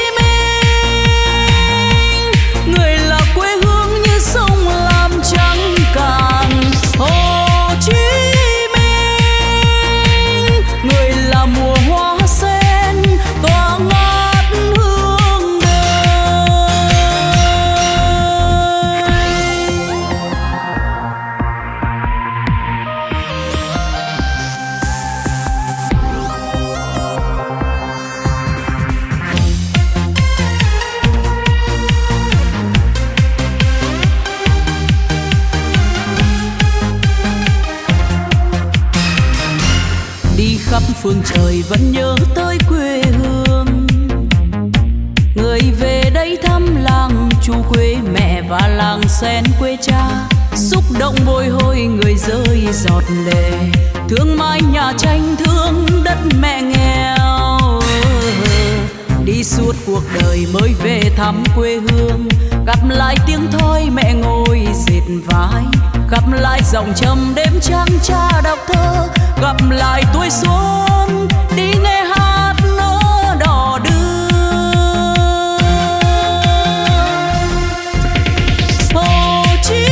S2: Minh, người là quê hương như sông Lam trắng cạn. Hồ Chí Minh, người là mùa hoa sen tỏa ngát hương đời. Đi khắp phương trời vẫn nhớ tới quê hương, người về đây thăm làng chú quê mẹ và làng sen quê cha. Xúc động bồi hồi người rơi giọt lệ, thương mái nhà tranh thương đất mẹ nghèo. Đi suốt cuộc đời mới về thăm quê hương, gặp lại tiếng thoi mẹ ngồi dệt vải, gặp lại giọng trầm đêm trăng cha đọc thơ, gặp lại tuổi xuân đi nghe hát nở đò đưa. Hồ Chí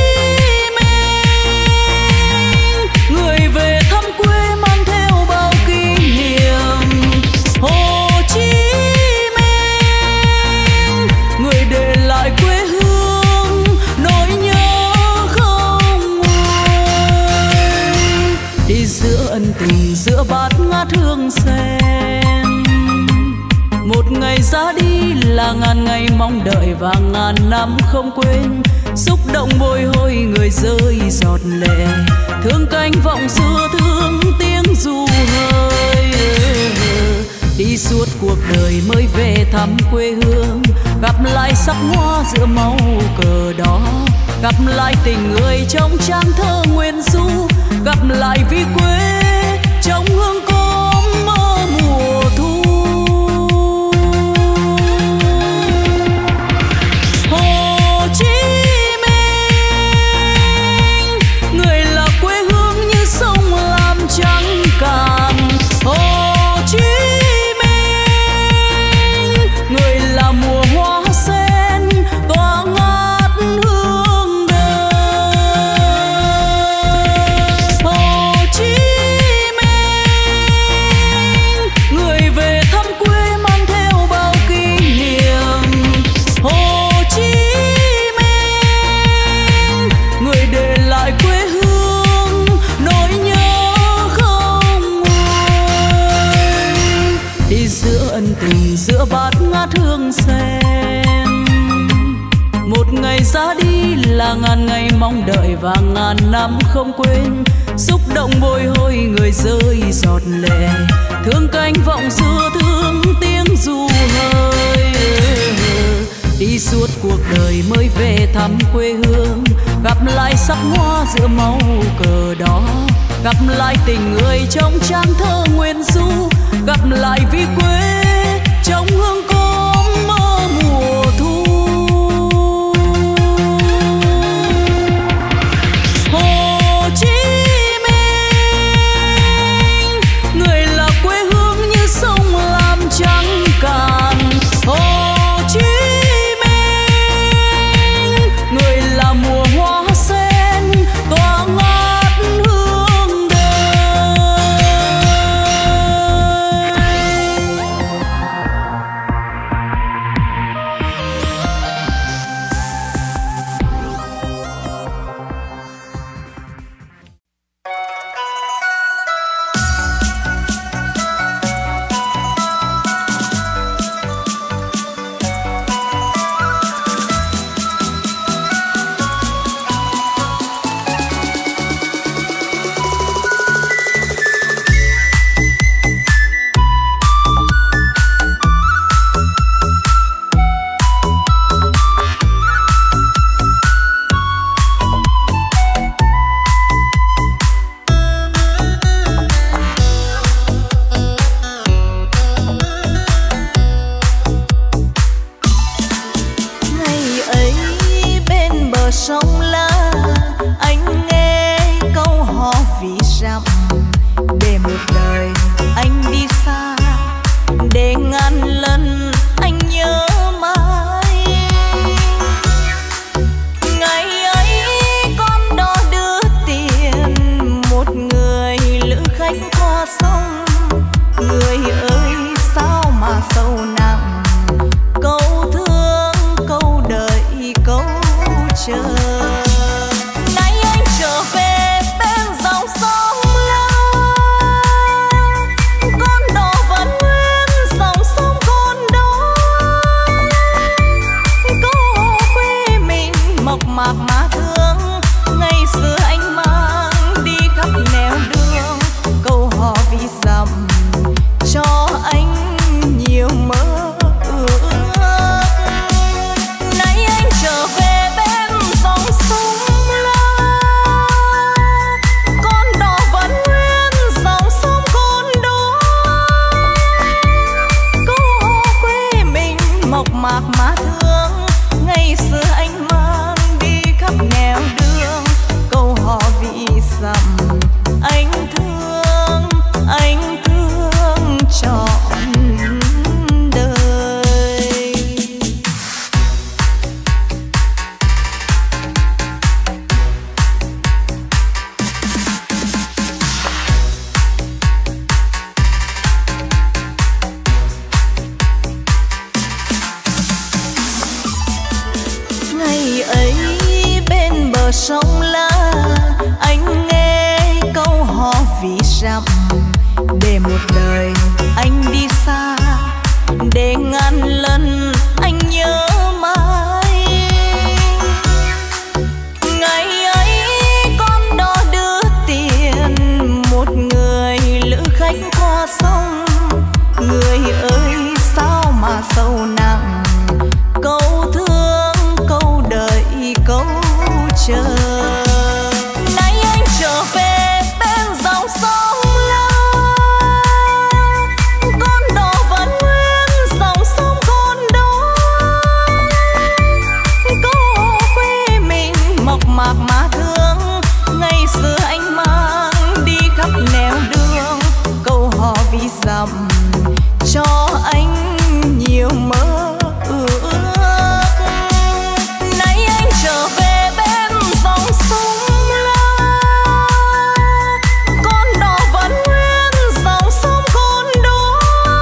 S2: Minh, người về thăm quê mang theo bao kỷ niệm. Hồ Chí Minh, người để lại quê hương nỗi nhớ không nguôi. Đi giữa ân tình giữa bát ngát hương sen, một ngày ra đi là ngàn ngày mong đợi và ngàn năm không quên. Xúc động bồi hồi người rơi giọt lệ, thương cánh vọng xưa thương tiếng ru hơi. Đi suốt cuộc đời mới về thăm quê hương, gặp lại sắc hoa giữa màu cờ đỏ, gặp lại tình người trong trang thơ nguyên du, gặp lại vì quê trong hương cốm mơ mùa thu. Hồ Chí Minh, người là quê hương như sông Lam trắng cạn. Hồ Chí Minh, người là mùa hoa sen tỏa ngát hương đời. Hồ Chí Minh, người về thăm quê mang theo bao kỷ niệm. Hồ Chí Minh, người để lại quê hương nỗi nhớ không nguôi. Đi giữa ân tình giữa bát ngát hương sen, một ngày ra đi là ngàn ngày mong đợi và ngàn năm không quên. Xúc động bồi hồi người rơi giọt lệ, thương cánh vọng xưa thương tiếng ru hơi. Đi suốt cuộc đời mới về thăm quê hương, gặp lại sắc hoa giữa màu cờ đỏ, gặp lại tình người trong trang thơ nguyên du, gặp lại vì quê trong hương cốm mơ mùa thu. Hồ Chí Minh, người là quê hương như sông Lam trắng cạn. Hồ Chí Minh, người là mùa hoa sen tỏa ngát hương đời. bờ sông lá anh nghe câu hò ví dặm, để một đời anh đi xa, để ngàn lần anh nhớ mãi. Ngày ấy con đò đưa tiền một người lữ khách qua sông, người ơi sao mà sâu nặng, câu thương câu đợi câu chờ. Nay anh trở về bên dòng sông La, con đò vẫn nguyên dòng sông con đó, câu hò quê mình mộc mạc mà thương. Ngày xưa anh mang đi khắp nẻo đường, câu hò ví dặm cho anh nhiều mơ ước. Nay anh trở về bên dòng sông La, con đò vẫn nguyên dòng sông con đó, câu hò quê mình mộc mạc mà thương. Ngày xưa anh mang đi khắp nẻo đường, câu hò ví dặm anh thương, anh thương trọn đời. Ngày ấy bên bờ sông La anh nghe câu hò ví dặm, để một đời anh đi xa, để ngàn lần anh nhớ mãi. Ngày ấy con đò đưa tiền một người lữ khách qua sông, người ơi sao mà sâu nặng, câu thương câu đợi câu chờ. Nay anh trở về bên dòng sông La, con đò vẫn nguyên dòng sông con đó, câu hò quê mình mộc mạc mà thương. Ngày xưa anh mang đi khắp nẻo đường, câu hò ví dặm cho anh nhiều mơ ước. Nay anh trở về bên dòng sông La, con đò vẫn nguyên dòng sông con đó,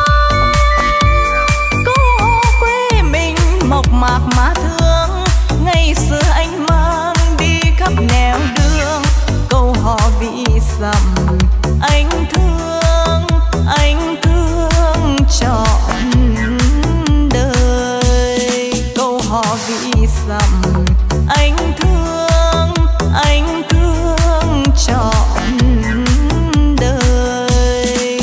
S2: câu hò quê mình mộc mạc mà thương. Ngày xưa anh mang đi khắp nẻo đường, câu hò ví dặm anh thương, anh thương trọn đời. Câu hò ví dặm anh thương, anh thương trọn đời.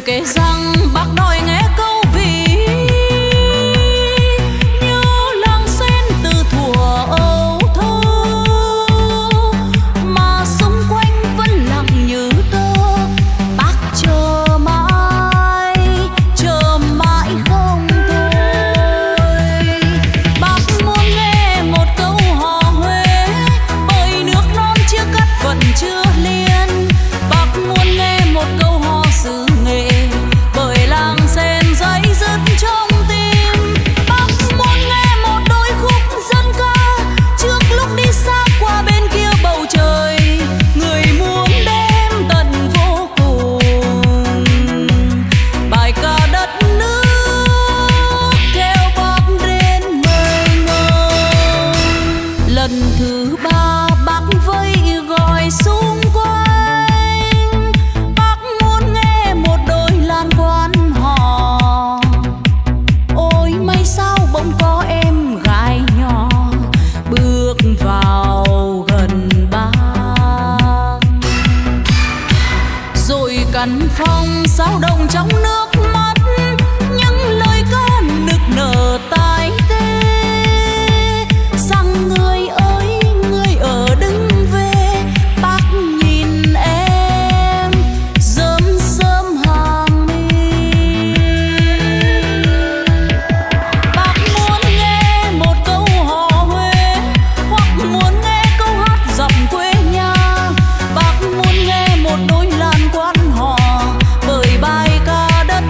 S2: kể rằng bác đòi nghe câu ví như làng sen từ thuở ấu thơ, mà xung quanh vẫn lặng như tơ. Bác chờ mãi, chờ mãi không thôi. Bác muốn nghe một câu hò Huế, bởi nước non chia cắt vẫn chưa liên. Bác muốn nghe một câu hò xứ Nghệ, bởi làng sen dây dứt trong tim. Bác muốn nghe một đôi khúc dân ca trước lúc đi xa qua bên kia bầu trời. Người muốn đêm tận vô cùng, bài ca đất nước theo bác đến mênh mông. Lần thứ ba bác vây gọi xung quanh, bác muốn nghe một đôi lan quan hò. Ôi may sao bỗng có em gái nhỏ bước vào gần bác, rồi căn phòng sao động trong nước mắt những lời ca nức nở tai tê. Rằng người ơi người ở đứng về, bác nhìn em rơm rơm hàng mi. Bác muốn nghe một câu hò Huế, hoặc muốn nghe câu hát dặm quê nhà. Bác muốn nghe một đôi lan quan hò, bởi bài ca đất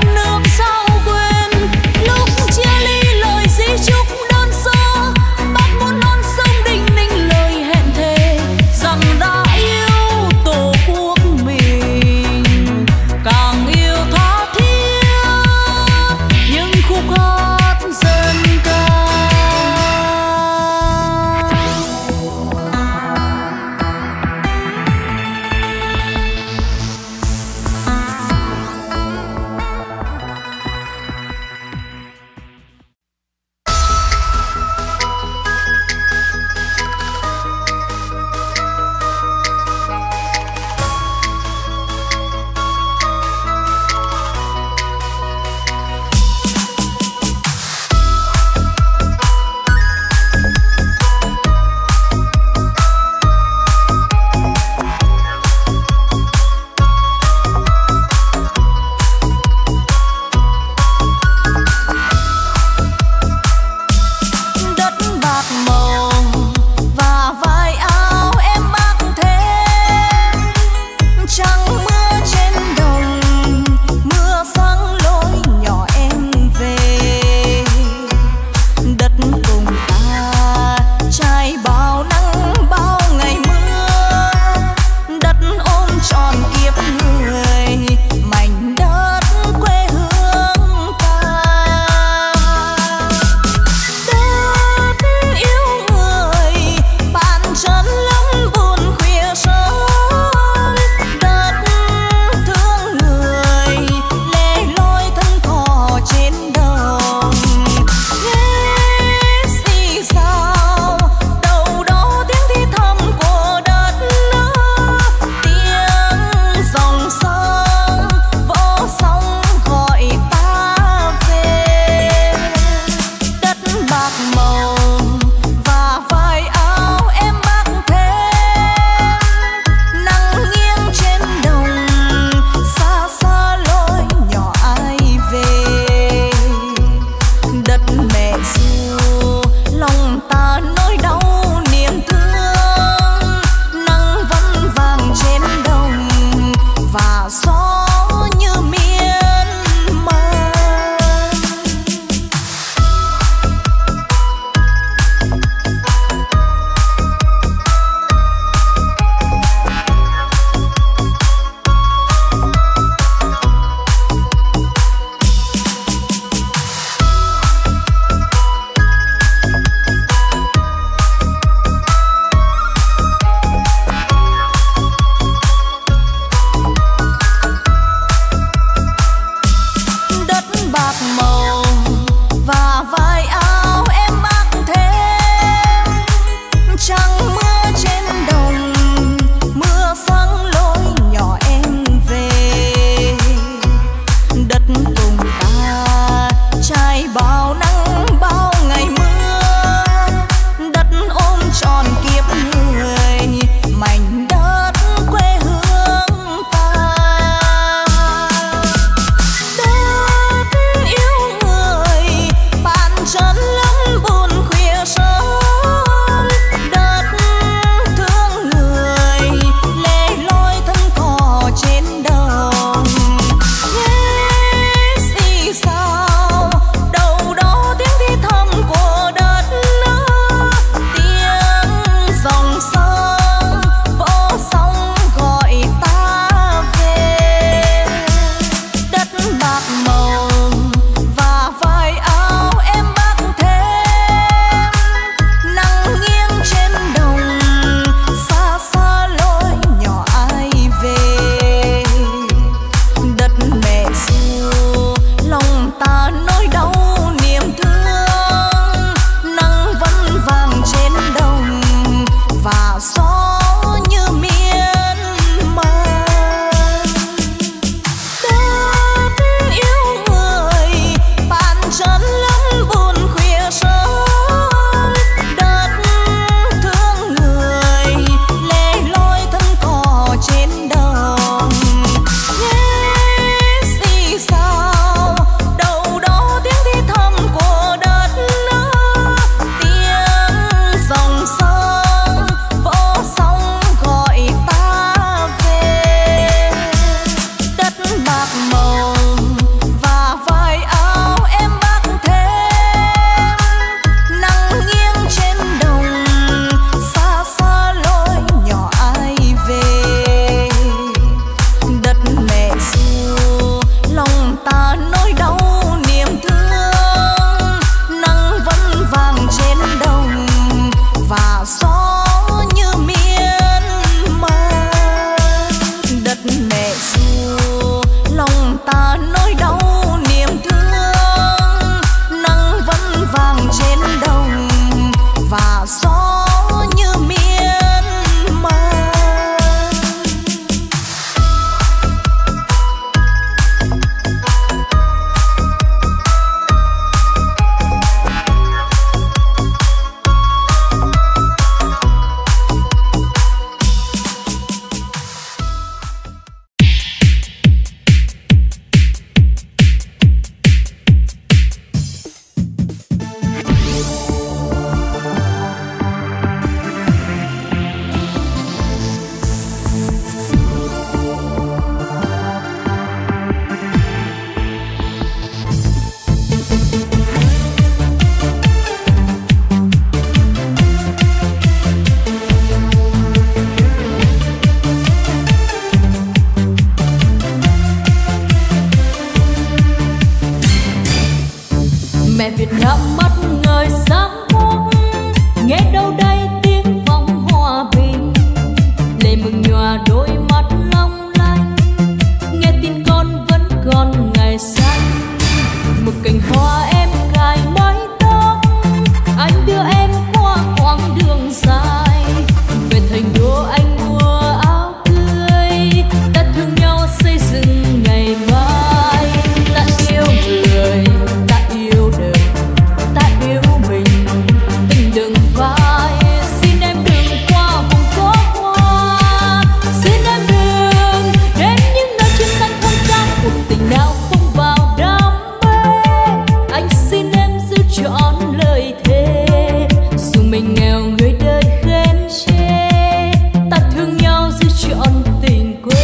S2: Nam mắt ngời sáng muốt, nghe đâu đây tiếng vọng hòa bình, lệ mừng nhòa đôi mắt long lanh, nghe tin con vẫn còn ngày xanh. Một cành hoa em cài mái tóc, anh đưa em qua quãng đường dài, về thành đô anh mua áo cưới, ta thương nhau xây dựng ngày mai. Ta yêu người, ta yêu đời, ta yêu mình, tình đừng phai. Xin em đừng qua vùng có hoa, xin em đừng đến những nơi chim xanh không trang, cuộc tình nào không vào đam mê. Anh xin em giữ trọn lời thề, dù mình nghèo người đời khen chê, ta thương nhau giữ trọn tình quê.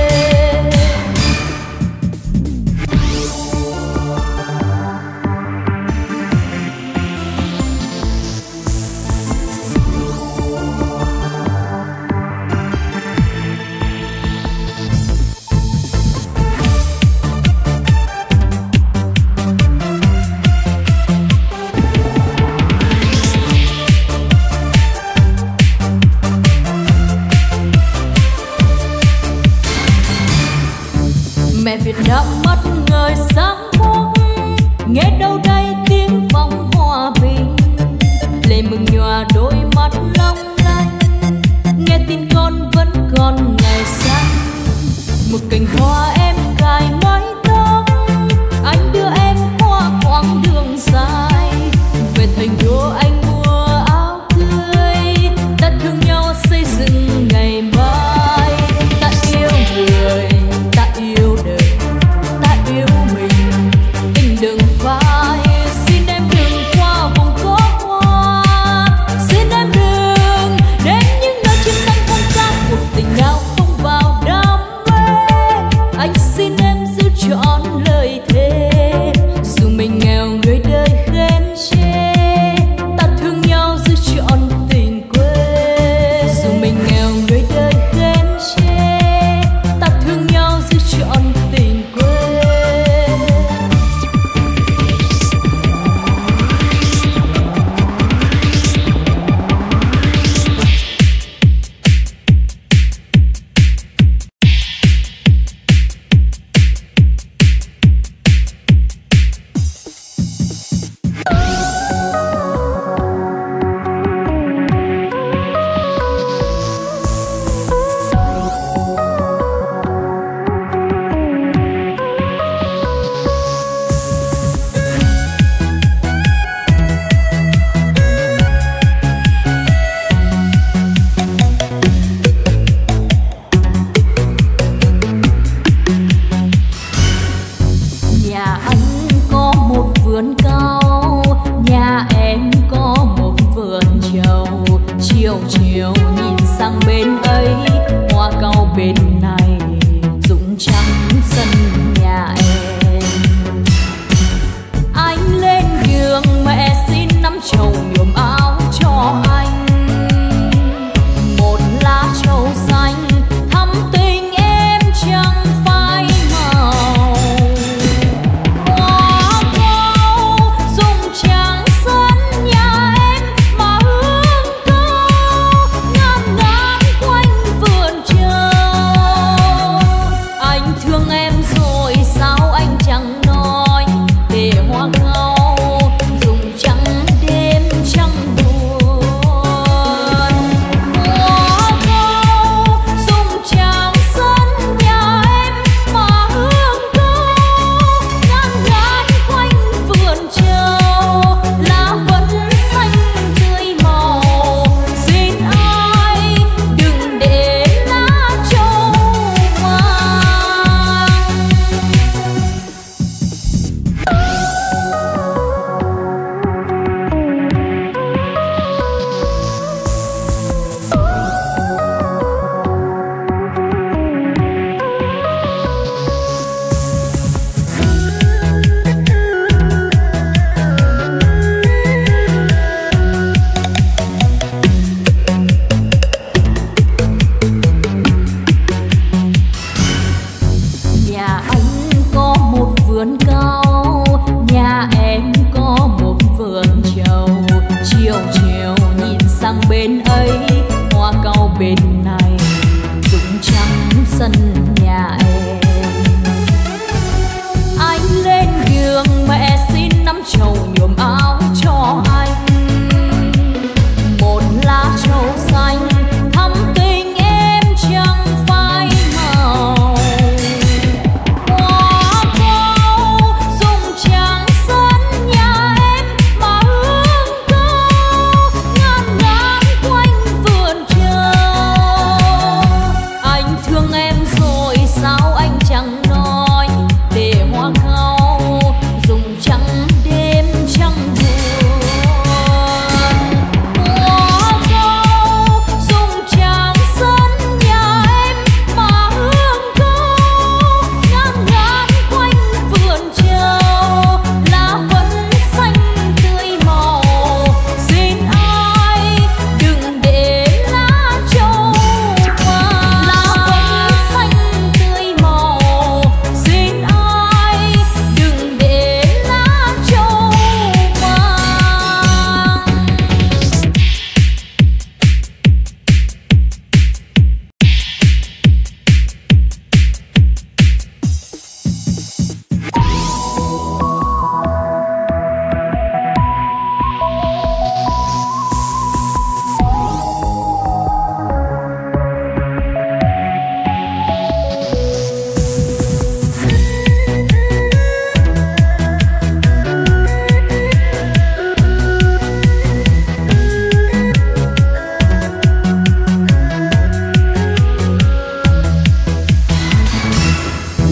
S2: Mẹ Việt Nam mắt ngời sáng muốt, nghe đâu đây tiếng vọng hòa bình, lệ mừng nhòa đôi mắt long lanh, nghe tin con vẫn còn ngày xanh. Một cành hoa em cài mái tóc, anh đưa em qua quãng đường dài, về thành đô anh mua áo cưới, ta thương nhau xây dựng ngày mai. Ta yêu người, ta yêu đời, ta yêu mình, tình đừng phai. Xin em đừng qua vùng có hoa, xin em đừng đến những nơi chim xanh không trang, cuộc tình nào không vào đam mê. Anh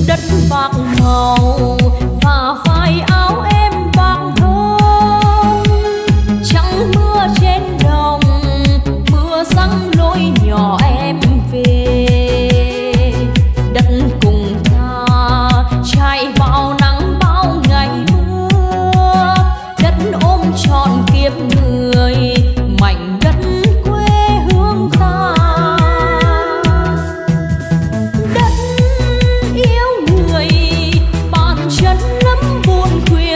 S2: đất bạc màu và vai áo em bạc hơn. Trăng mưa trên đồng, mưa răng lối nhỏ em về. Đất cùng ta trải bao nắng bao ngày mưa, đất ôm trọn kiếp người, mảnh đất quê hương ta. Đất yêu người, bàn chân lắm buồn khuya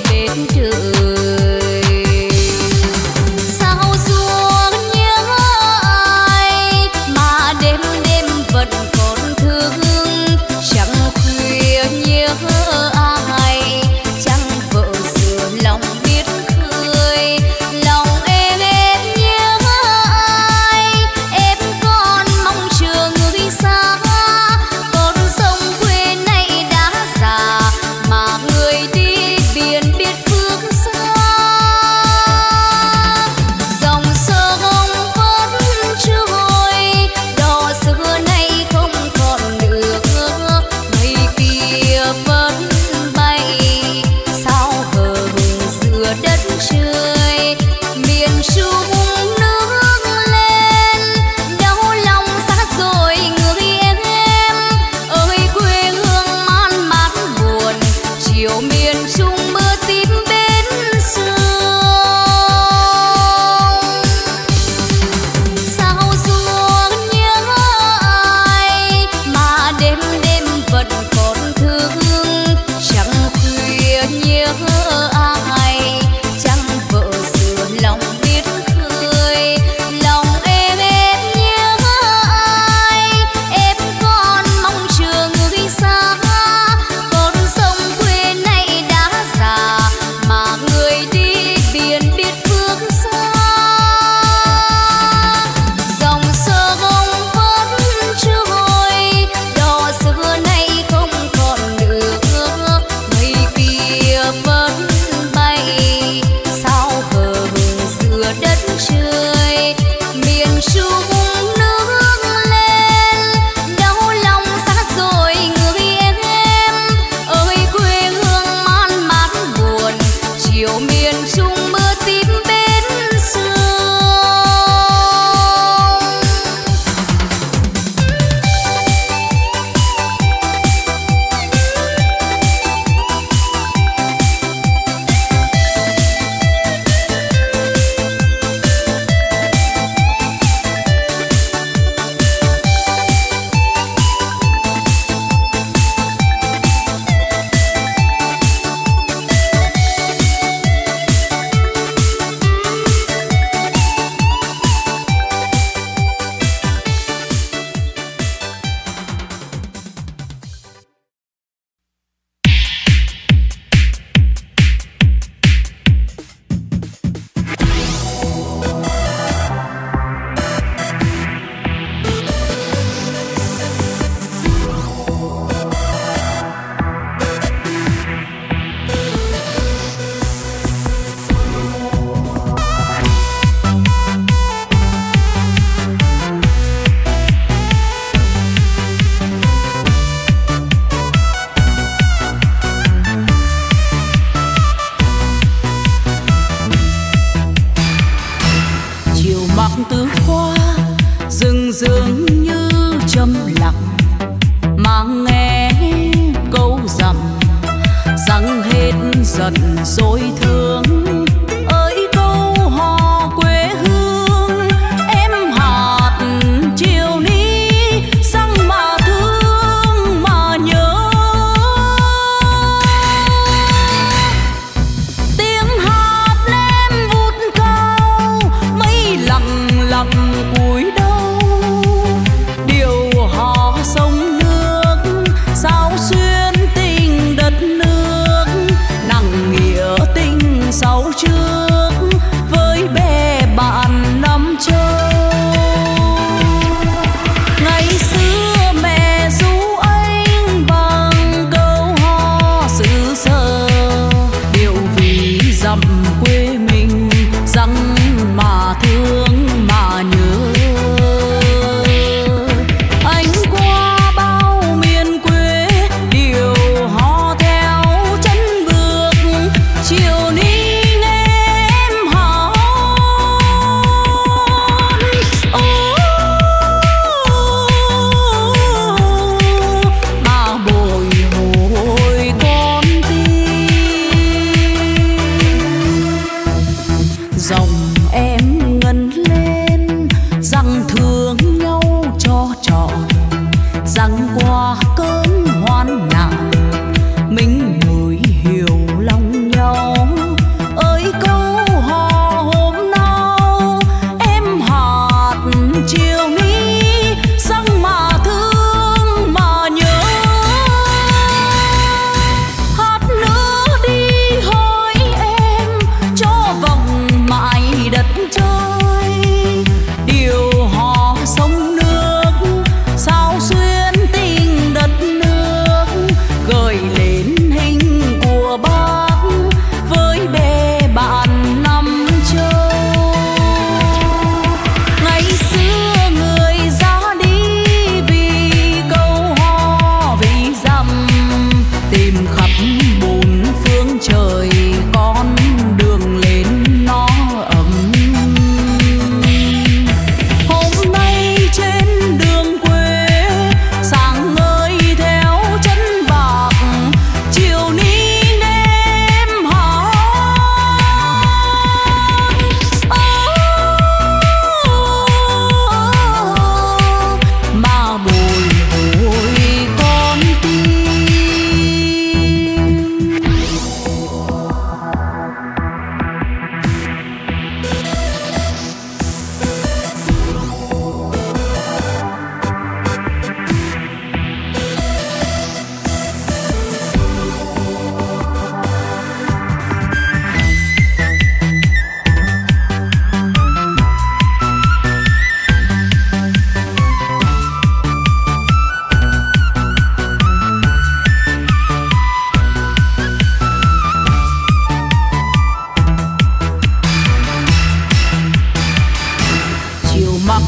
S1: bên trời. Sao xua nhớ ai mà đêm đêm vẫn còn thương, chẳng khuya nhớ ai, chẳng vợ xưa lòng biết khơi, lòng em em nhớ ai, em còn mong chờ người xa, con sông quê này đã già mà người đi biển biết phương xa. Dòng sông vẫn trôi, đò xưa nay không còn nữa, mây kia vẫn bay sao hờ hững giữa đất trời. Miền Trung nước lên đau lòng xa rồi người em ơi, quê hương man mát buồn, chiều miền Trung mưa tím bên sương. Sao xua nhớ ai mà đêm đêm vẫn còn thương, chẳng khuya nhớ ai, chẳng vợ xưa lòng biết khơi, lòng em em nhớ ai, em còn mong chờ người xa, con sông quê này đã già mà người đi biển biết phương xa. Dòng sông vẫn trôi, đò xưa nay không còn nữa, mây kia vẫn bay sao hờ hững giữa đất trời. Miền Trung nước lên đau lòng xa rồi người em ơi, quê hương man mát buồn, chiều miền Trung mưa tím bên sương. Chiều mặc tứ hoa rừng rừng như trầm lặng, mà nghe câu dặm rằng hết giận rồi thương. Ơi câu hò quê hương em hạt chiều ní sang mà thương mà nhớ. Tiếng hát lên vút cao mây lặng lặng cúi đầu, điều hò sông nước sao xuyên tình đất nước, nặng nghĩa tình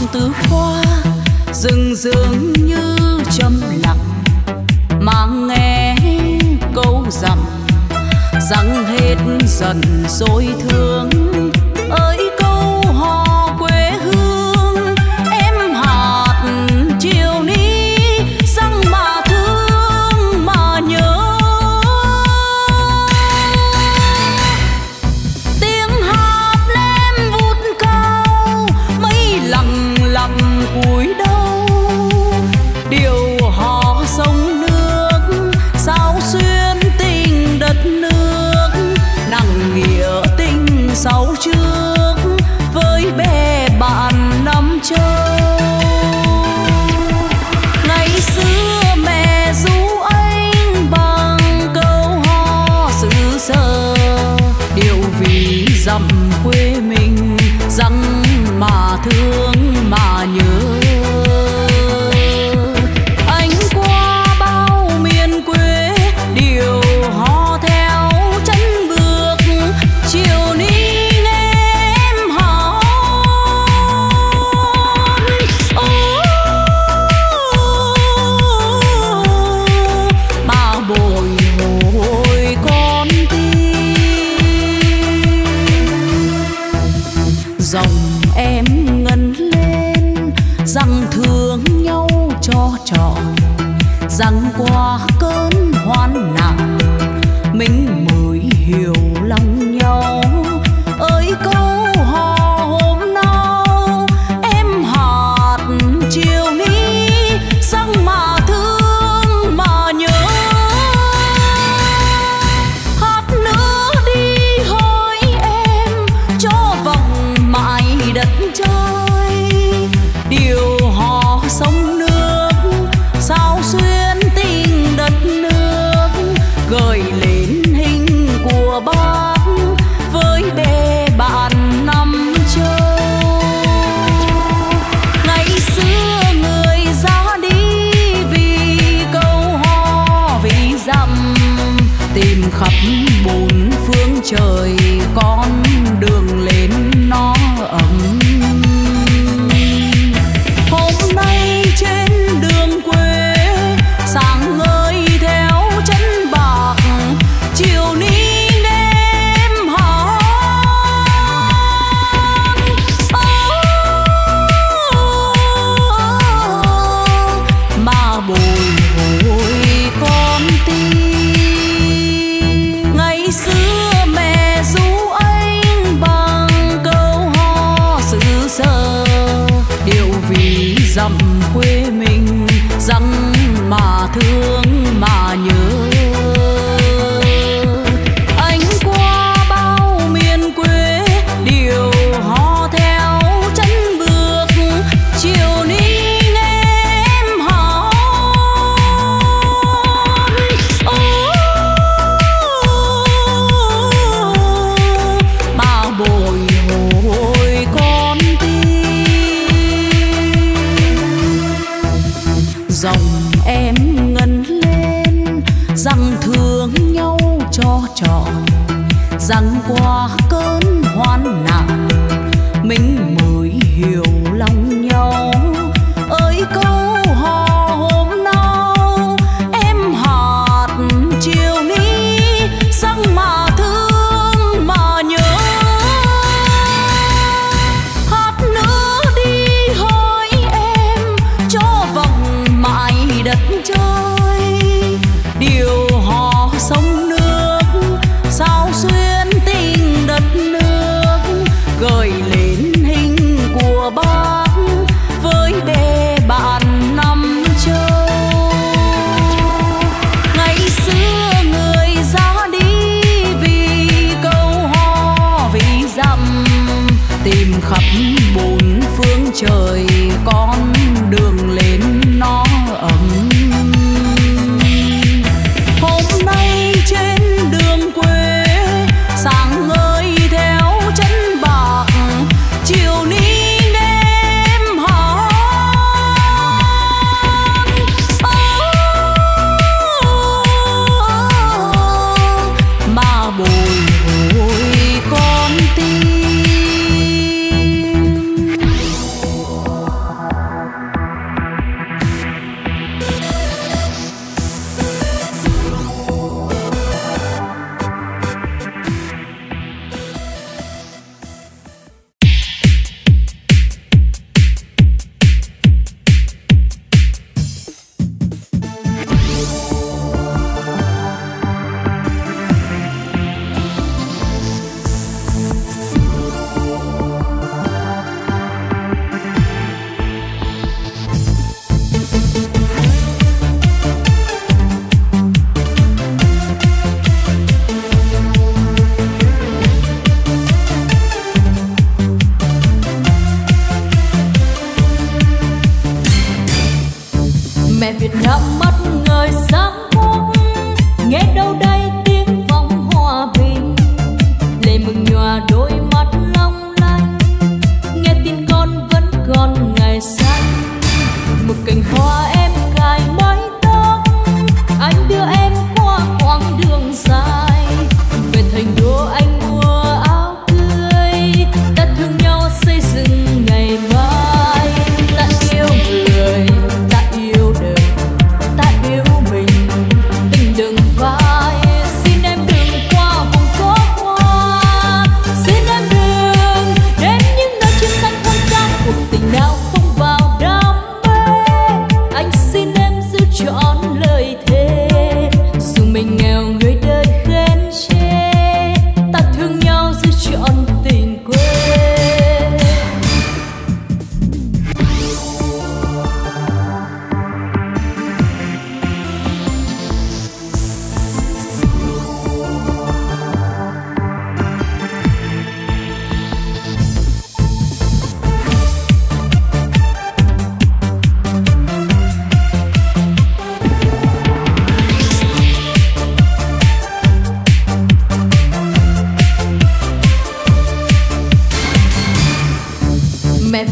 S2: từ hoa rừng rừng như trầm lặng mà nghe câu rằng rằng hết dần rồi thương ơi câu hò quê hương em hạt chiều ní rằng mà thương mà nhớ tiếng hát lên vút cao mây lặng lặng cúi đầu điều hò sông nước sao xuyên tình đất nước nặng nghĩa tình sau trước với bè bạn năm châu. Ngày xưa mẹ ru anh bằng câu hò xứ sở điều vì dặm quê mình rằng mà thương mà nhớ. Anh qua bao miền quê điều hò theo chân bước chiều ní nghe em hỏi ô mà bồi hồi con tim dòng em ngân lên rằng thương nhau cho trọn rằng qua cơn hoạn nạn mình mới hiểu lòng nhau ơi câu hò hôm nào em hạt chiều ní rằng mà thương mà nhớ. Hát nữa đi hỡi em cho vòng mãi đất trời điều hò sông nước sao xuyên tình đất nước gợi lên hình của bác với bè bạn năm châu. Ngày xưa người ra đi vì câu hò vì dặm tìm khắp bốn phương trời con đường lên nó ấm. Hôm nay trên đường quê sáng ngời theo chân bạc chiều ní nghe em hát mà bồi hồi con tim. Ngày xưa mẹ ru anh bằng câu hò xứ sở điều vì dặm quê mình rằng mà thương mà nhớ. Anh qua bao miền quê điều hò theo chân bước chiều ní nghe em hỏi ô mà bồi hồi con tim dòng em ngân lên rằng thương nhau cho trọn rằng qua cơn hoạn nạn mình mới hiểu lòng nhau ơi câu hò hôm nào em hạt chiều ní rằng mà thương mà nhớ. Hát nữa đi hỡi em cho vòng mãi đất trời điều hò sông nước sao xuyên tình đất nước gợi lên hình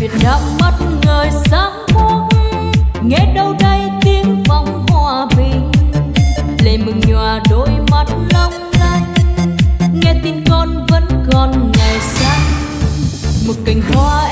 S2: thuyền đã mất người sáng phúc, nghe đâu đây tiếng vọng hòa bình, lệ mừng nhòa đôi mắt long lanh, nghe tin con vẫn còn ngày xanh, một cành hoa